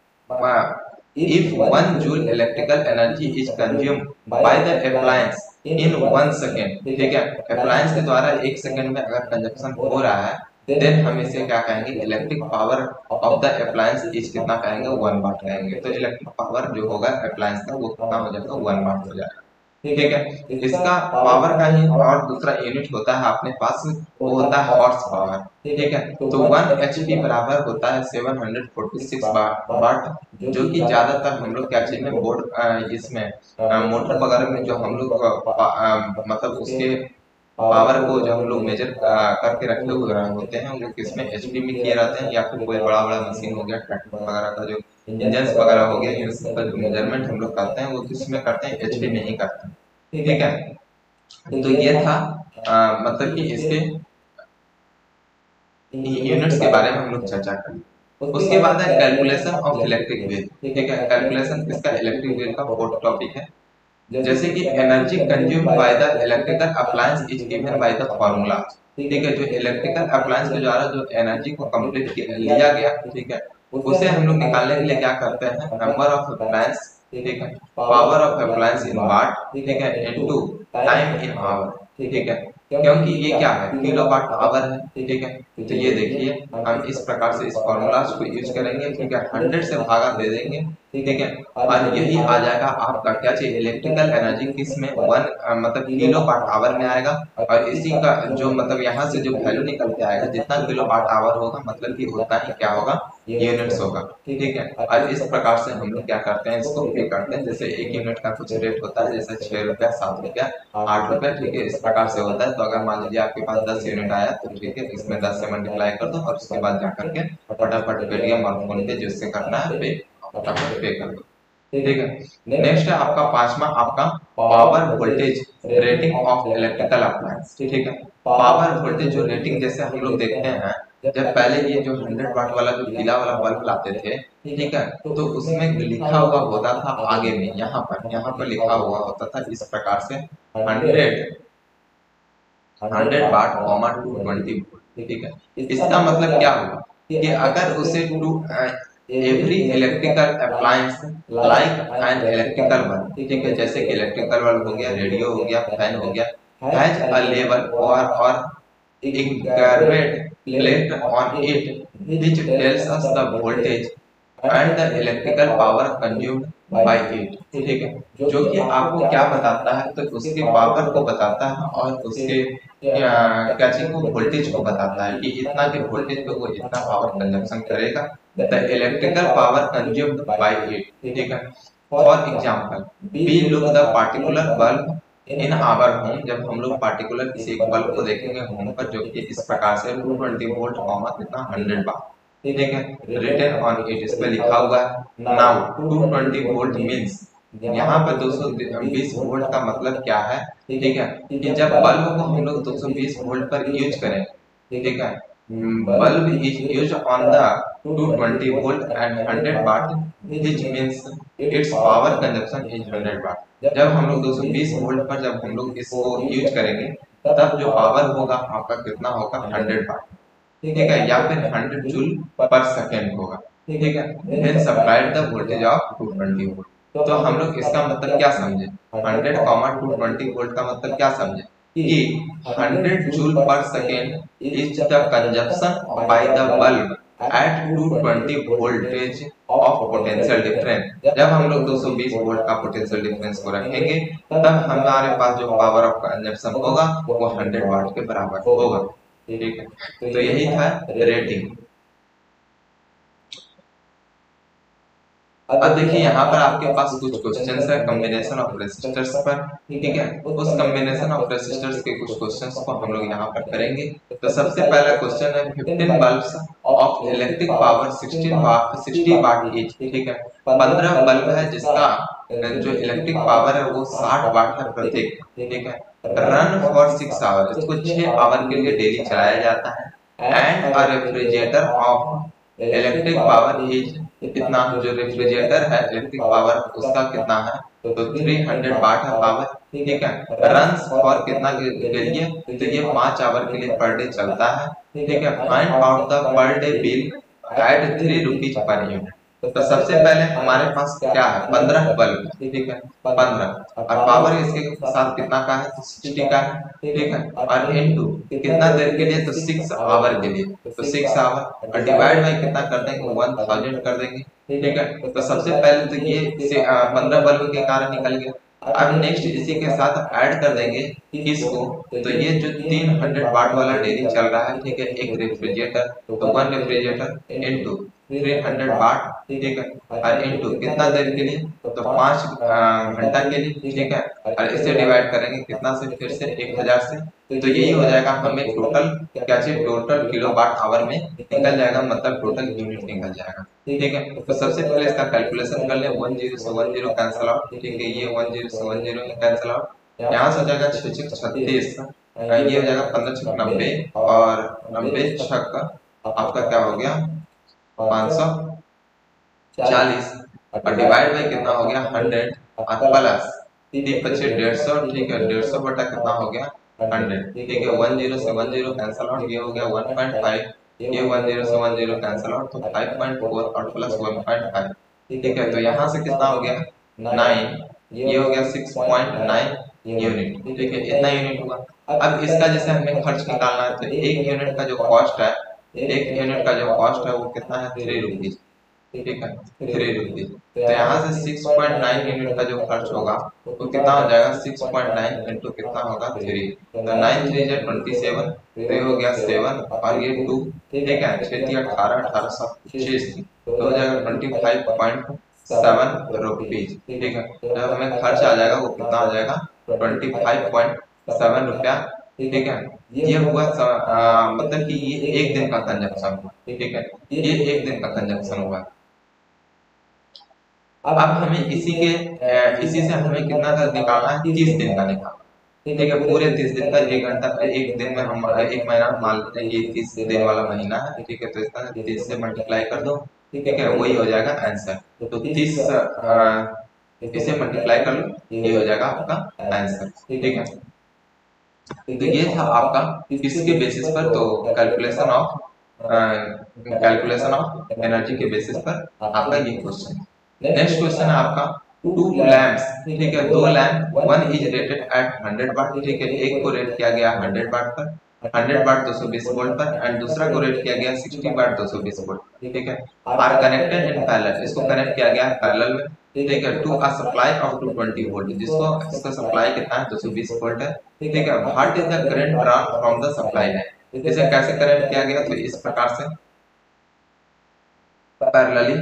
if 1 joule electrical energy is consumed by the appliance in 1 second। ठीक है, अप्लायंस के द्वारा 1 सेकंड में अगर कंजप्शन हो रहा है देन हम इसे क्या कहेंगे, electric power of the appliance is कितना कहेंगे, 1 वाट कहेंगे। तो इलेक्ट्रिक पावर जो होगा अप्लायंस का वो कितना हो जाएगा, 1 वाट हो जाएगा। ठीक है, इसका पावर का ही और दूसरा यूनिट होता है अपने पास, वो होता है हॉर्स पावर। ठीक है, तो 1 HP बराबर होता है 746 वाट, जो कि ज्यादातर हम लोग क्या चीज में बोर्ड इसमें मोटर वगैरह में जो हम लोग मतलब उसके पावर को जो हम लोग मेजर करके रखे हुए होते हैं वो किसमें एचपी में किए रहते हैं, या फिर कोई बड़ा बड़ा मशीन हो गया, ट्रैक्टर वगैरह का जो इंजन वगैरह हो गया, इन सब का जो मेजरमेंट हम लोग करते हैं वो किसमें करते हैं, एचपी में ही करते हैं। ठीक है, तो ये था मतलब कि इसके यूनिट्स के बारे में हम लोग चर्चा करें। उसके बाद है कैलकुलेशन ऑफ इलेक्ट्रिक व्हील। ठीक है, कैलकुलेशन किसका, इलेक्ट्रिक व्हील का फोर्थ टॉपिक है। जैसे कि energy consume by the electrical appliance is given by the formula. ठीक है, जो इलेक्ट्रिकल अप्लायंस के द्वारा जो एनर्जी को कंप्लीट लिया गया, ठीक है, उसे हम लोग निकालने के लिए क्या करते हैं, नंबर ऑफ अप्लायंस, ठीक है, power of appliance in watt, ठीक है, इनटू टाइम इन आवर। ठीक है, क्योंकि ये क्या है, किलोवाट आवर है। ठीक है, तो ये देखिए हम इस प्रकार से इस फॉर्मूलाज को यूज करेंगे। ठीक है, 100 से भागा दे देंगे। ठीक है, और यही आ जाएगा आपका क्या चाहिए, इलेक्ट्रिकल एनर्जी किस में, मतलब किलोवाट आवर में आएगा। और इसी का जो मतलब यहाँ से जो वैल्यू निकल के आएगा, जितना किलोवाट आवर होगा मतलब कि उतना ही क्या होगा, यूनिट्स होगा। ठीक है, और इस प्रकार से हम लोग क्या करते हैं, इसको पे करते हैं। जैसे एक यूनिट का कुछ रेट होता है, जैसे 6 रुपया, 7 रुपया, 8 रुपया। ठीक है, इस प्रकार से होता है। तो अगर मान लीजिए आपके पास 10 यूनिट आया तो ठीक है, इसमें 10 से मल्टीप्लाई कर दो और उसके बाद जाकर के फटाफट पेटीएम और फोन पे जिससे करना है पे फटाफट पे कर दो। ठीक है, नेक्स्ट है आपका पांचवा, आपका power voltage rating of electrical appliance. ठीक है, पावर वोल्टेज जो रेटिंग, जैसे हम लोग देखते हैं जब पहले ये जो 100 वाट वाला जो पीला वाला बल्ब लाते थे, ठीक है, तो उसमें लिखा हुआ होता था आगे में, यहाँ पर लिखा हुआ होता था इस प्रकार से 100 वाट कॉमा 220 वोल्ट। ठीक है, इसका मतलब क्या हुआ कि अगर उसे every electrical appliance like an electrical bulb, ठीक है, जैसे कि इलेक्ट्रिकल बल्ब हो गया, रेडियो हो गया, फैन हो गया, हैज अ लेवल और एक plate on it which tells us the voltage and the electrical power consumed by it। ठीक है, जो कि आपको क्या बताता है, तो उसके पावर को बताता है और उसके क्या चीज को, वोल्टेज को बताता है कि इतना के वोल्टेज पे वो इतना पावर कंजप्शन करेगा। The electrical power consumed by it. ठीक है, for example we look the particular bulb in our home, जब हम लोग पार्टिकुलर किसी एक बल्ब को देखेंगे होम पर, जो कि इस प्रकार से 220 वोल्ट कॉमा कितना 100 वाट। ठीक है, रिटन ऑन इट, इस पे लिखा हुआ है। नाउ 220 वोल्ट मींस, यहाँ पर 220 वोल्ट का मतलब क्या है, ठीक है, कि जब बल्ब को हम लोग 220 वोल्ट पर यूज करें, ठीक है, bulb is use on the 220 volt and 100 watt, which means its power consumption is 100 watt. जब हम लोग 220 वोल्ट पर जब हम लोग इसको यूज करेंगे, तब जो पावर होगा आपका कितना होगा, 100 वाट। ठीक है, या फिर 100 जूल पर सेकेंड होगा। ठीक है, then supplied the voltage of 220 volt. तो हम लोग इसका मतलब क्या समझे, 100 220 वोल्ट का मतलब क्या समझे कि 100 joule per second is the consumption by the bulb at 220 voltage of potential difference। जब हम लोग 220 वोल्ट का पोटेंशियल डिफरेंस को रखेंगे, तब हमारे पास जो पावर ऑफ कंजप्शन होगा वो 100 वाट के बराबर होगा। ठीक है, तो यही था रेटिंग। अब देखिए यहाँ पर आपके पास कुछ क्वेश्चंस है कॉम्बिनेशन ऑफ रेसिस्टर्स पर। ठीक है, उस कॉम्बिनेशन ऑफ रेसिस्टर्स के कुछ क्वेश्चंस को हम लोग यहाँ पर करेंगे। तो सबसे पहला क्वेश्चन है 15 bulbs of electric power 60 watt each. ठीक है, 15 बल्ब है जिसका जो इलेक्ट्रिक पावर है वो 60 वाट है प्रत्येक। ठीक है, रन फॉर 6 आवर, इसको 6 आवर के लिए डेली चलाया जाता है। And a refrigerator of electric power is, कितना, जो रेफ्रिजरेटर है इलेक्ट्रिक पावर उसका कितना है, तो 300 वाट है पावर। ठीक है, रन्स फॉर कितना के लिए, तो ये 5 आवर के लिए पर डे चलता है। ठीक है, find out the per day bill at 3 rupees per unit. तो सबसे पहले हमारे पास क्या है, 15 बल्ब है। ठीक है, 15 और पावर इसके साथ कितना का है, तो 60 का है। ठीक है, और इनटू कितना देर के लिए, तो 6 आवर के लिए, तो 6 आवर और डिवाइड बाय कितना कर देंगे, 1000 कर देंगे। ठीक है, तो सबसे पहले तो ये 15 बल्ब के कारण निकल गया। अब नेक्स्ट इसी के साथ ऐड कर देंगे किसको, तो ये जो 300 वाट वाला डेली चल रहा है। ठीक है, एक रेफ्रिजरेटर, तो 1 रेफ्रिजरेटर इनटू 300 वाट, ठीक है, और इनटू कितना देर के लिए, तो 5 घंटा के लिए, ठीक है, और इसे डिवाइड करेंगे कितना से, फिर से 1000 से, तो यही हो जाएगा हमें टोटल क्या चाहिए, टोटल किलोवाट आवर में निकल जाएगा, मतलब टोटल यूनिट निकल जाएगा, ठीक है। तो सबसे पहले इसका कैलकुलेशन कर ले, 10 से 10 कैंसिल आउट, ठीक है, ये 10 से 10 कैंसिल आउट, यहाँ से हो जाएगा 6 6 36, ये हो जाएगा 15 6 90, और 90 6 आपका क्या हो गया 540, और डिवाइड बाई कितना हो गया 100, और प्लस 3 बचे 150, ठीक है, 150 बटा कितना हो गया 100, ठीक है, 10 से 10 कैंसिल आउट, ये हो गया 1.5, ये 10 से 10 कैंसिल आउट, तो 5.4 और प्लस 1.5, ठीक है, तो यहाँ से कितना हो गया 9, ये हो गया 6.9 यूनिट, ठीक है, इतना यूनिट हुआ। अब इसका जैसे हमें खर्च निकालना है, तो एक यूनिट का जो कॉस्ट है, एक यूनिट का जो कॉस्ट है वो कितना है 3 रुपीज, ठीक है, 3 रुपीज, तो यहाँ से 6.9 यूनिट का जो खर्च होगा तो कितना हो जाएगा 6.9 इंटू कितना होगा 3, तो 9 3 जा 27, तो ये हो गया 7, और ये 2, ठीक है, 6 3 18 1826, तो हो जाएगा 25.7 रुपीज, ठीक है, जब हमें खर्च आ जाएगा वो कितना आ जाएगा 25.7 रुपया, ठीक है, ये हुआ मतलब कि ये एक दिन का कंजप्शन हुआ, ठीक है, ये एक दिन का कंजप्शन हुआ। अब हमें इसी से हमें कितना का निकालना है 30 दिन का निकालना, ठीक है, पूरे 30 दिन का, एक घंटा एक दिन में हम एक महीना मान लेते हैं, ये 30 दिन वाला महीना है, ठीक है, तो इसका 30 से मल्टीप्लाई कर दो, ठीक है, वही हो जाएगा आंसर, तो 30 इसे मल्टीप्लाई कर लो, ये हो जाएगा आपका आंसर, ठीक है। तो ये था आपका किसके बेसिस पर, तो कैलकुलेशन ऑफ एनर्जी के बेसिस पर आपका ये क्वेश्चन। नेक्स्ट क्वेश्चन है आपका 2 लैंप्स, ठीक है, 2 lamp, one is rated at 100 watt, ठीक है, एक को रेट किया गया 100 वाट पर, 100 वाट 220 वोल्ट पर, एंड दूसरा को रेट किया गया 60 वाट 220 वोल्ट, ठीक है, आर कनेक्टेड इन पैरेलल, इसको कनेक्ट किया गया है पैरेलल में, ठीक है, to a supply of 220 volt, जिसको इसका सप्लाई कितना है 220 वोल्ट है, ठीक है, what is the current drawn from the supply line, इसे कैसे कनेक्ट किया गया, तो इस प्रकार से पैरेलली,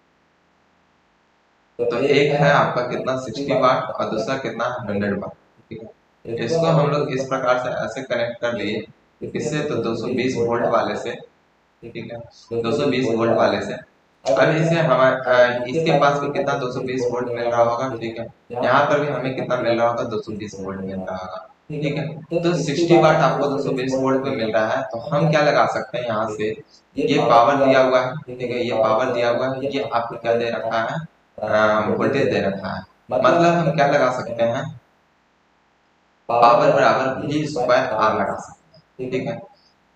तो एक है आपका कितना 60 वाट और दूसरा कितना 100 वाट, ठीक है, इसको हम लोग इस प्रकार से ऐसे कनेक्ट कर लिए, किससे, तो 220 वोल्ट वाले से, ठीक है, 220 वोल्ट वाले से। अब इसे हमारे इसके पास भी कितना 220 वोल्ट मिल रहा होगा, ठीक है, यहाँ पर भी हमें कितना मिल रहा होगा 220 वोल्ट मिल रहा होगा, ठीक है, तो 60 वाट आपको 220 वोल्ट पे मिल रहा है, तो हम क्या लगा सकते हैं यहाँ से, ये पावर दिया हुआ है, ठीक है, ये पावर दिया हुआ है, ये आपको क्या दे रखा है वोल्टेज दे रखा है, मतलब हम क्या लगा सकते हैं पावर बराबर V स्क्वायर R लगा सकते हैं, ठीक है,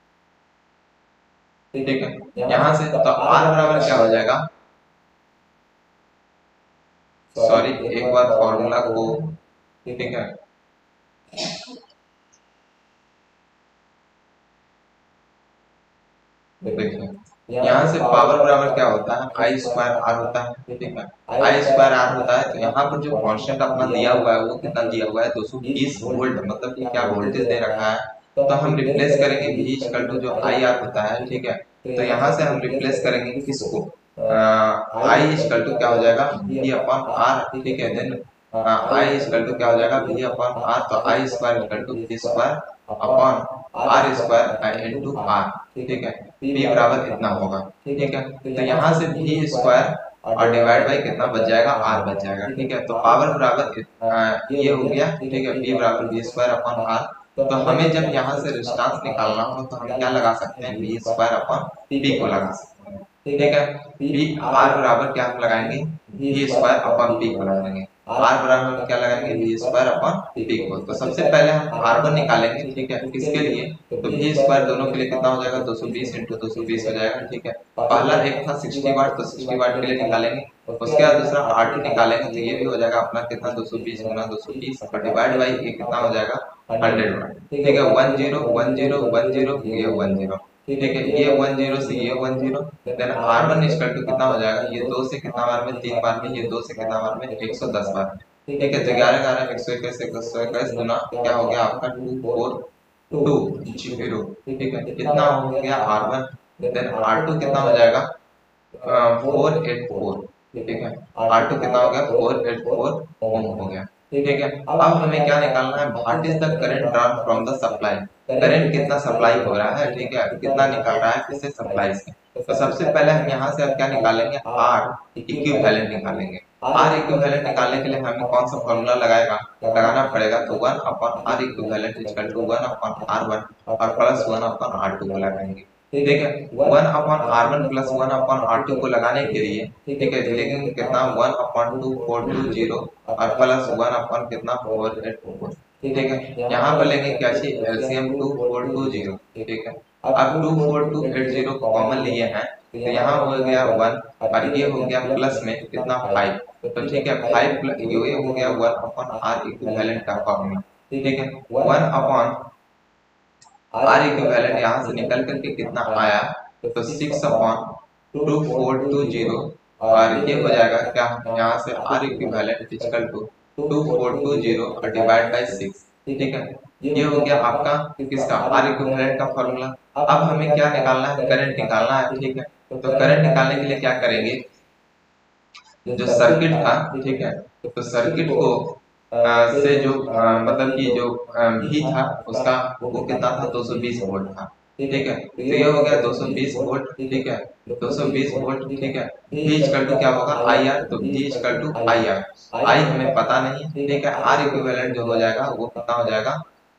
ठीक है, यहाँ से तो R बराबर क्या हो जाएगा, सॉरी एक बार फॉर्मूला को, ठीक है, देखिए यहाँ से पावर बराबर क्या होता है आई स्क्वायर आर होता है, ठीक है, आई स्क्वायर आर होता है, तो यहाँ पर जो कांस्टेंट अपना दिया हुआ है वो कितना दिया हुआ है 220 वोल्ट, मतलब कि क्या वोल्टेज दे रखा है, तो हम रिप्लेस करेंगे V इक्वल टू जो आई आर होता है, ठीक है, तो यहाँ से हम रिप्लेस करेंगे किसको, आई इक्वल टू क्या हो जाएगा V अपॉन आर, ठीक है, देन आई इक्वल टू क्या हो जाएगा V अपॉन आर, तो I square equal to V square upon R square into R, ठीक है, P बराबर इतना होगा, ठीक है, तो यहाँ से V स्क्वायर और डिवाइड बाई कितना बच जाएगा R बच जाएगा, ठीक है, तो पावर बराबर ये हो गया, ठीक है, P बराबर V स्क्वायर अपॉन R, तो हमें जब यहाँ से रेजिस्टेंस निकालना हो तो हम क्या लगा सकते हैं V स्क्वायर अपॉन P को लगा सकते हैं, ठीक है, P R बराबर क्या हम लगाएंगे V स्क्वायर अपॉन P को लगाएंगे, R बराबर क्या लगाएंगे V स्क्वायर अपॉन P को, तो सबसे पहले हम R1 निकालेंगे, ठीक है, किसके लिए, तो V स्क्वायर दोनों के लिए कितना हो जाएगा 220 इंटू 220 हो जाएगा, ठीक है, पहला एक था 60 वाट, तो 60 वाट के लिए निकालेंगे, उसके बाद दूसरा R2 निकालेंगे, तो ये भी हो जाएगा अपना कितना 220 गुना 220 और डिवाइड बाई ये कितना हो जाएगा 100 वाट, ठीक है, 10 10 10 ये 10, ठीक है, ये 10 से ये 10, देन R1 इक्वल टू कितना हो जाएगा, ये 2 से कितना बार में 3 बार में, ये 2 से कितना बार में 110 बार, ठीक है, तो 11 11 121 गुना क्या हो गया आपका 242 0, ठीक है, कितना हो गया R1, देन R2 कितना हो जाएगा 484, ठीक है। R2 कितना हो गया 484 ओम हो गया, ठीक है। अब हमें क्या निकालना है, what is the current drawn from the supply, current कितना सप्लाई हो रहा है, ठीक है, कितना निकल रहा है किससे, सप्लाई से। तो सबसे पहले हम यहाँ से अब क्या निकालेंगे, R इक्विवेलेंट निकालेंगे। R इक्विवेलेंट निकालने के लिए हमें कौन सा फॉर्मूला लगाना पड़ेगा, तो 1/R equivalent equal to 1/R1 और प्लस 1/R2 को लगाएंगे, ठीक है। 1/R1 प्लस 1/R2 को लगाने के लिए, ठीक है, लिखेंगे कितना 1/2420 और प्लस 1 कितना 484, ठीक है। यहाँ पर लेंगे क्या चाहिए, एलसीएम 2420, ठीक है। अब 24280 कॉमन लिए हैं, तो यहाँ हो गया 1 और ये हो गया प्लस में कितना 5, तो ठीक है 5 प्लस ये हो गया 1/R इक्विवेलेंट का फॉर्मूला, ठीक है। 1/R इक्विवेलेंट यहाँ से निकल करके कितना आया, तो 6/2420 और ये हो जाएगा क्या, यहाँ से R इक्विवेलेंट इक्वल टू 2420 और डिवाइड बाय 6, ठीक है। ये हो गया आपका किसका, R इक्विवेलेंट का फॉर्मूला। अब हमें क्या निकालना है, करंट निकालना है, ठीक है। तो करंट निकालने के लिए क्या करेंगे, जो सर्किट था, ठीक है, तो सर्किट को से जो मतलब कि जो भी था उसका वो कितना था 220 वोल्ट था, ठीक है। तो ये हो गया 220 वोल्ट, ठीक है, 220 वोल्ट, ठीक है। V इक्वल टू क्या होगा IR, तो V equal to IR, I हमें पता नहीं, ठीक है। R इक्विवेलेंट जो हो जाएगा वो कितना हो जाएगा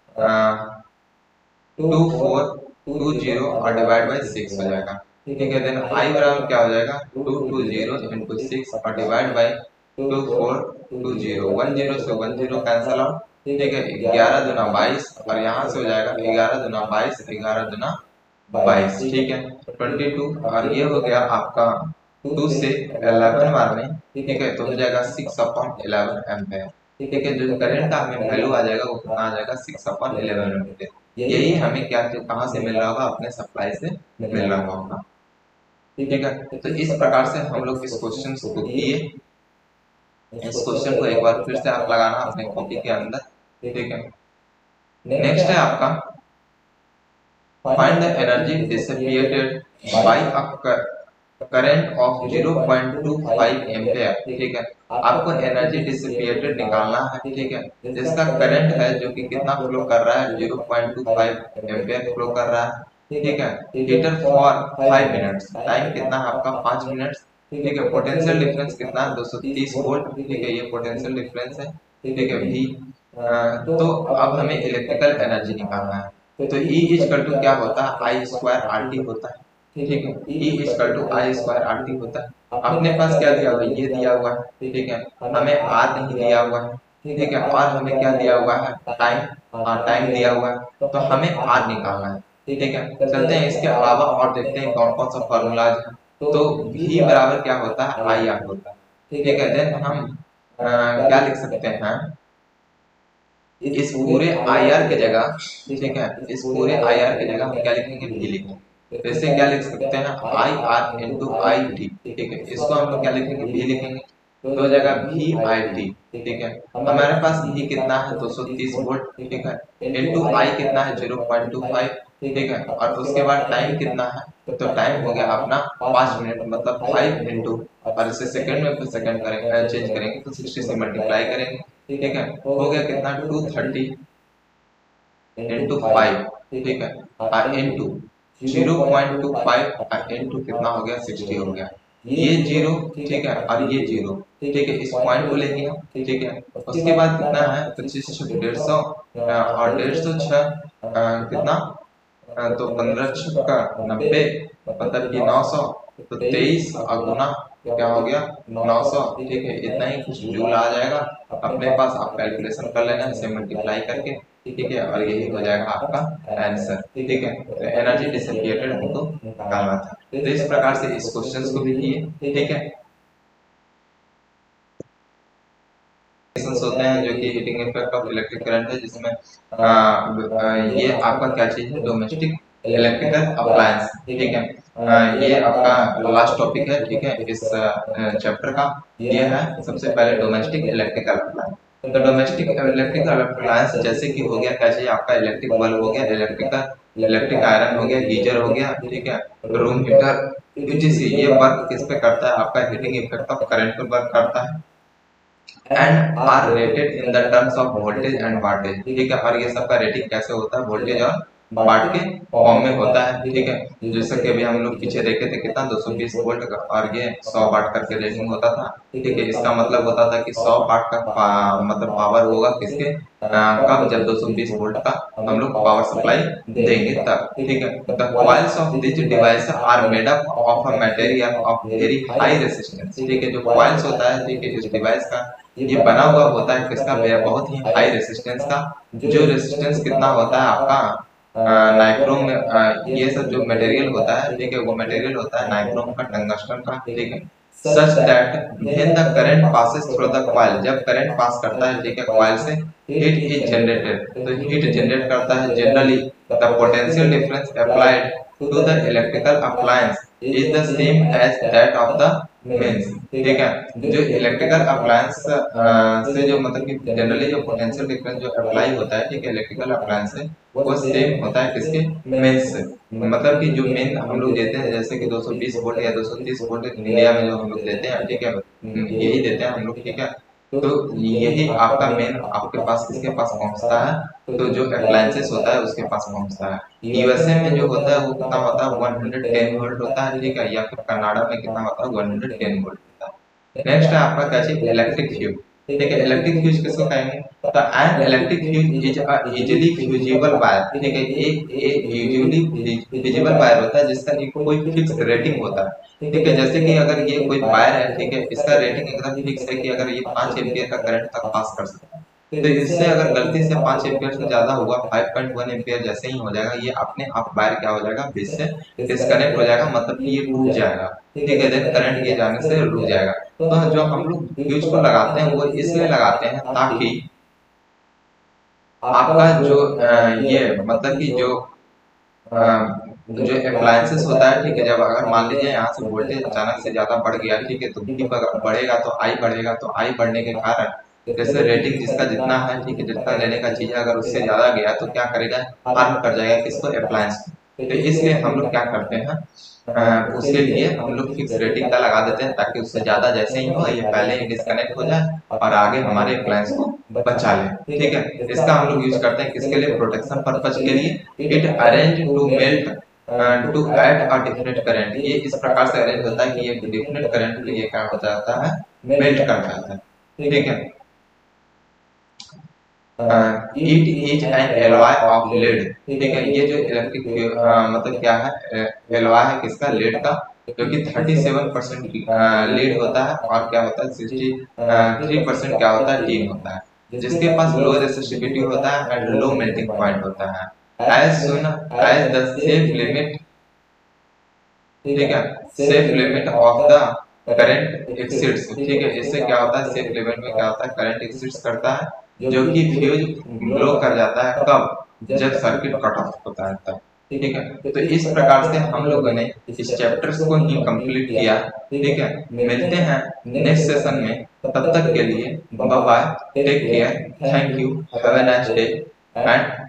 2420 और डिवाइड बाय 6 हो जाएगा, ठीक है। देन I बराबर क्या हो जाएगा 220 into 6 और डिवाइड बाय 2420, 10 से 10 कैंसिल आउट, ठीक है। 11 दूना 22 और यहाँ से हो जाएगा 11 दूना 22, 11 दूना 22, ठीक है 22 और ये हो गया आपका 2 से 11 मारने, ठीक है, तो हो जाएगा 6/11 एम्पेयर, ठीक है। जो करंट का हमें वैल्यू आ जाएगा वो कितना आ जाएगा 6/11 एम्पेयर। यही हमें क्या कहाँ से मिल रहा होगा, अपने सप्लाई से मिल रहा होगा, ठीक है। तो इस प्रकार से हम लोग इस क्वेश्चन को किए। इस क्वेश्चन को एक बार फिर से आप लगाना अपने कॉपी के अंदर, ठीक है। नेक्स्ट है आपका find the energy dissipated by a current of 0.25 ampere, ठीक है। आपको एनर्जी डिसिपेटेड निकालना है, ठीक है, जिसका करंट है जो कि कितना फ्लो कर रहा है 0.25 एम्पेयर फ्लो कर रहा है, ठीक है। हीटर फॉर 5 मिनट्स, टाइम कितना है आपका 5 मिनट्स, ठीक है। पोटेंशियल डिफरेंस कितना है 230 वोल्ट, ठीक है, ये पोटेंशियल डिफरेंस है, ठीक है V। तो अब हमें इलेक्ट्रिकल एनर्जी निकालना है, तो E इक्वल टू क्या होता है I स्क्वायर RT होता है, ठीक है। E equal to I square RT होता है। अपने पास क्या दिया हुआ है, ये दिया हुआ है, ठीक है, हमें R नहीं दिया हुआ है, ठीक है, और हमें क्या दिया हुआ है टाइम, टाइम दिया हुआ है, तो हमें R निकालना है, ठीक है। चलते हैं इसके अलावा और देखते हैं कौन कौन सा फॉर्मूलाज है। तो V बराबर क्या होता है IR होता है, ठीक है। देन हम क्या लिख सकते हैं, इस पूरे IR की जगह, ठीक है, इस पूरे IR की जगह हम क्या लिखेंगे V लिखेंगे। तो इसे क्या लिख सकते हैं IR इंटू IT, ठीक है, इसको हम लोग क्या लिखेंगे V लिखेंगे, तो हो जाएगा VIT, ठीक है। हमारे पास V कितना है 230 वोल्ट, ठीक है, इंटू I कितना है 0.25, ठीक है, और उसके बाद टाइम कितना है, तो टाइम हो गया अपना 5 मिनट, मतलब 5 इंटू और इसे सेकंड में सेकंड करेंगे, चेंज करेंगे तो 60 से मल्टीप्लाई करेंगे, ठीक है, हो गया कितना 230 इंटू 5, ठीक है, इंटू 0.25 इंटू कितना हो गया 60 हो गया, ये 0, ठीक है, और ये 0, ठीक है, इस पॉइंट को लेंगे हम, ठीक है। उसके बाद कितना है 25 150 और 150 कितना, तो 15 का 90, मतलब कि 900, तो 23 और गुना क्या हो गया 900, ठीक है, इतना ही कुछ जूल आ जाएगा अपने पास, आप कैलकुलेशन कर लेना इसे मल्टीप्लाई करके, ठीक है, और यही हो जाएगा आपका आंसर, ठीक है। तो एनर्जी डिसिपेटेड हमको निकालना था। तो इस प्रकार से इस क्वेश्चन को भी किए, ठीक है। होते हैं जो कि heating effect of electric current है, जिसमें ये आपका क्या चीज है, डोमेस्टिक इलेक्ट्रिकल अप्लायंस, ठीक है। ये आपका लास्ट टॉपिक है, ठीक है, इस चैप्टर का। ये है सबसे पहले डोमेस्टिक इलेक्ट्रिकल अप्लायंस। तो डोमेस्टिक इलेक्ट्रिकल अप्लायंस जैसे कि हो गया क्या चाहिए आपका, इलेक्ट्रिक बल्ब हो गया, इलेक्ट्रिक आयरन हो गया, गीजर हो गया, ठीक है, रूम हीटर, यूजीसी ये वर्क किस पे करता है, आपका हीटिंग इफेक्ट ऑफ करंट पे वर्क करता है, and are rated in the terms of voltage and wattage. ठीक है, और ये सबका रेटिंग कैसे होता है, वोल्टेज और वाट के फॉर्म में होता है। ठीक है, जैसे कि अभी हम लोग पीछे देखे थे कितना 220 वोल्ट का और ये 100 वाट करके रेटिंग होता था। ठीक है, इसका मतलब होता था कि 100 वाट का मतलब पावर होगा किसके कब, जब 220 वोल्ट का हम लोग पावर सप्लाई देंगे तब। ठीक है, the coils of this device are made up of a material of very high resistance. ठीक है, जो कॉइल्स होता है, ठीक है, इस डिवाइस का ये बना हुआ होता है किसका, बहुत ही हाई रेजिस्टेंस का। जो रेजिस्टेंस कितना होता है आपका नाइक्रोम में, ये सब जो मटेरियल होता है, ठीक है, वो मटेरियल होता है नाइक्रोम का, टंगस्टन का। ठीक है, such that when the current passes through the coil, जब करंट पास करता है, ठीक है, कॉइल से, हीट इज जनरेटेड, तो हीट जनरेट करता है। Generally the potential difference applied to the electrical appliance is the same as that of the mains. ठीक है, जो इलेक्ट्रिकल अप्लायंस से जो मतलब कि जनरली जो पोटेंशियल डिफरेंस जो अप्लाई होता है, ठीक है, इलेक्ट्रिकल अप्लायंस से, वो सेम होता है किसके, मेंस से। मतलब कि जो मेन हम लोग देते हैं जैसे कि 220 वोल्ट या 230 वोल्ट इंडिया में जो हम लोग देते हैं, ठीक है, यही देते हैं हम लोग। ठीक है, तो यही आपका मेन आपके पास किसके पास पहुंचता है, तो जो अप्लायंसेस होता है उसके पास पहुंचता है। यूएसए में जो होता है वो कितना होता है, 110 वोल्ट होता है। ठीक है, या फिर कनाडा में कितना होता है, 110 वोल्ट होता है। नेक्स्ट है आपका क्या चीज, इलेक्ट्रिक फ्यूज। ठीक है, इलेक्ट्रिक फ्यूज किसको कहेंगे, तो an electric fuse is a easily fusible wire. ठीक है, एक यूजुअली फ्यूजिबल वायर होता है जिसका एक कोई फिक्स रेटिंग होता है। ठीक है, जैसे कि अगर ये कोई वायर है, ठीक है, इसका रेटिंग एकदम फिक्स है कि अगर ये 5 एम्पियर का करंट तक पास कर सकता है, तो इससे अगर गलती से 5 एम्पियर से ज्यादा हुआ, 5.1 एम्पियर जैसे ही हो जाएगा, ये अपने आप वायर क्या हो जाएगा, बीच से डिस्कनेक्ट हो जाएगा, मतलब कि ये टूट जाएगा। ठीक है, देन करंट ये जाने से रुक जाएगा। तो जो हम लोग फ्यूज को लगाते हैं वो इसलिए लगाते हैं ताकि आपका जो ये मतलब कि जो अप्लायंसेस होता है, ठीक है, जब अगर मान लीजिए यहाँ से वोल्टेज अचानक से ज्यादा बढ़ गया, ठीक है, तो V बढ़ेगा तो I बढ़ेगा, तो I बढ़ने के कारण जैसे रेटिंग जिसका जितना है, ठीक है, जितना लेने का चीज है, अगर उससे ज्यादा गया तो क्या करेगा, हार्म कर जाएगा किसको, अप्लायंस। तो इसलिए हम लोग क्या करते हैं, उसके लिए हम लोग फिक्स रेटिंग का लगा देते हैं ताकि उससे ज्यादा जैसे ही हो ये पहले ही डिस्कनेक्ट हो जाए और आगे हमारे अप्लायंस को बचा ले। ठीक है, इसका हम लोग यूज करते हैं किसके लिए, प्रोटेक्शन पर्पज के लिए। It arrange to melt to add a different current, ये इस प्रकार से अरेंज होता है कि ये डिफरेंट करंट के लिए क्या हो जाता है, मेल्ट कर जाता है। ठीक है, it is an alloy of lead. ठीक है, ये जो इलेक्ट्रिक मतलब क्या है, एलॉय है किसका, लेड का, जो कि 37% लीड होता है और क्या होता है 63% क्या होता है, टीन होता है, जिसके पास लो रेसिस्टिविटी होता है एंड लो मेल्टिंग पॉइंट होता है। As soon as the safe limit, ठीक है, safe limit of the current exceeds. ठीक है, इससे क्या होता है, सेफ लिमिट में क्या होता है, करंट एक्सीड्स करता है, जो कि फ्यूज ब्लो कर जाता है कब, जब सर्किट कट ऑफ होता है तब। ठीक है, तो इस प्रकार से हम लोगों ने इस चैप्टर्स को ही कंप्लीट किया। ठीक है, मिलते हैं नेक्स्ट सेशन में, तब तक के लिए bye bye, take care, thank you, have a nice day and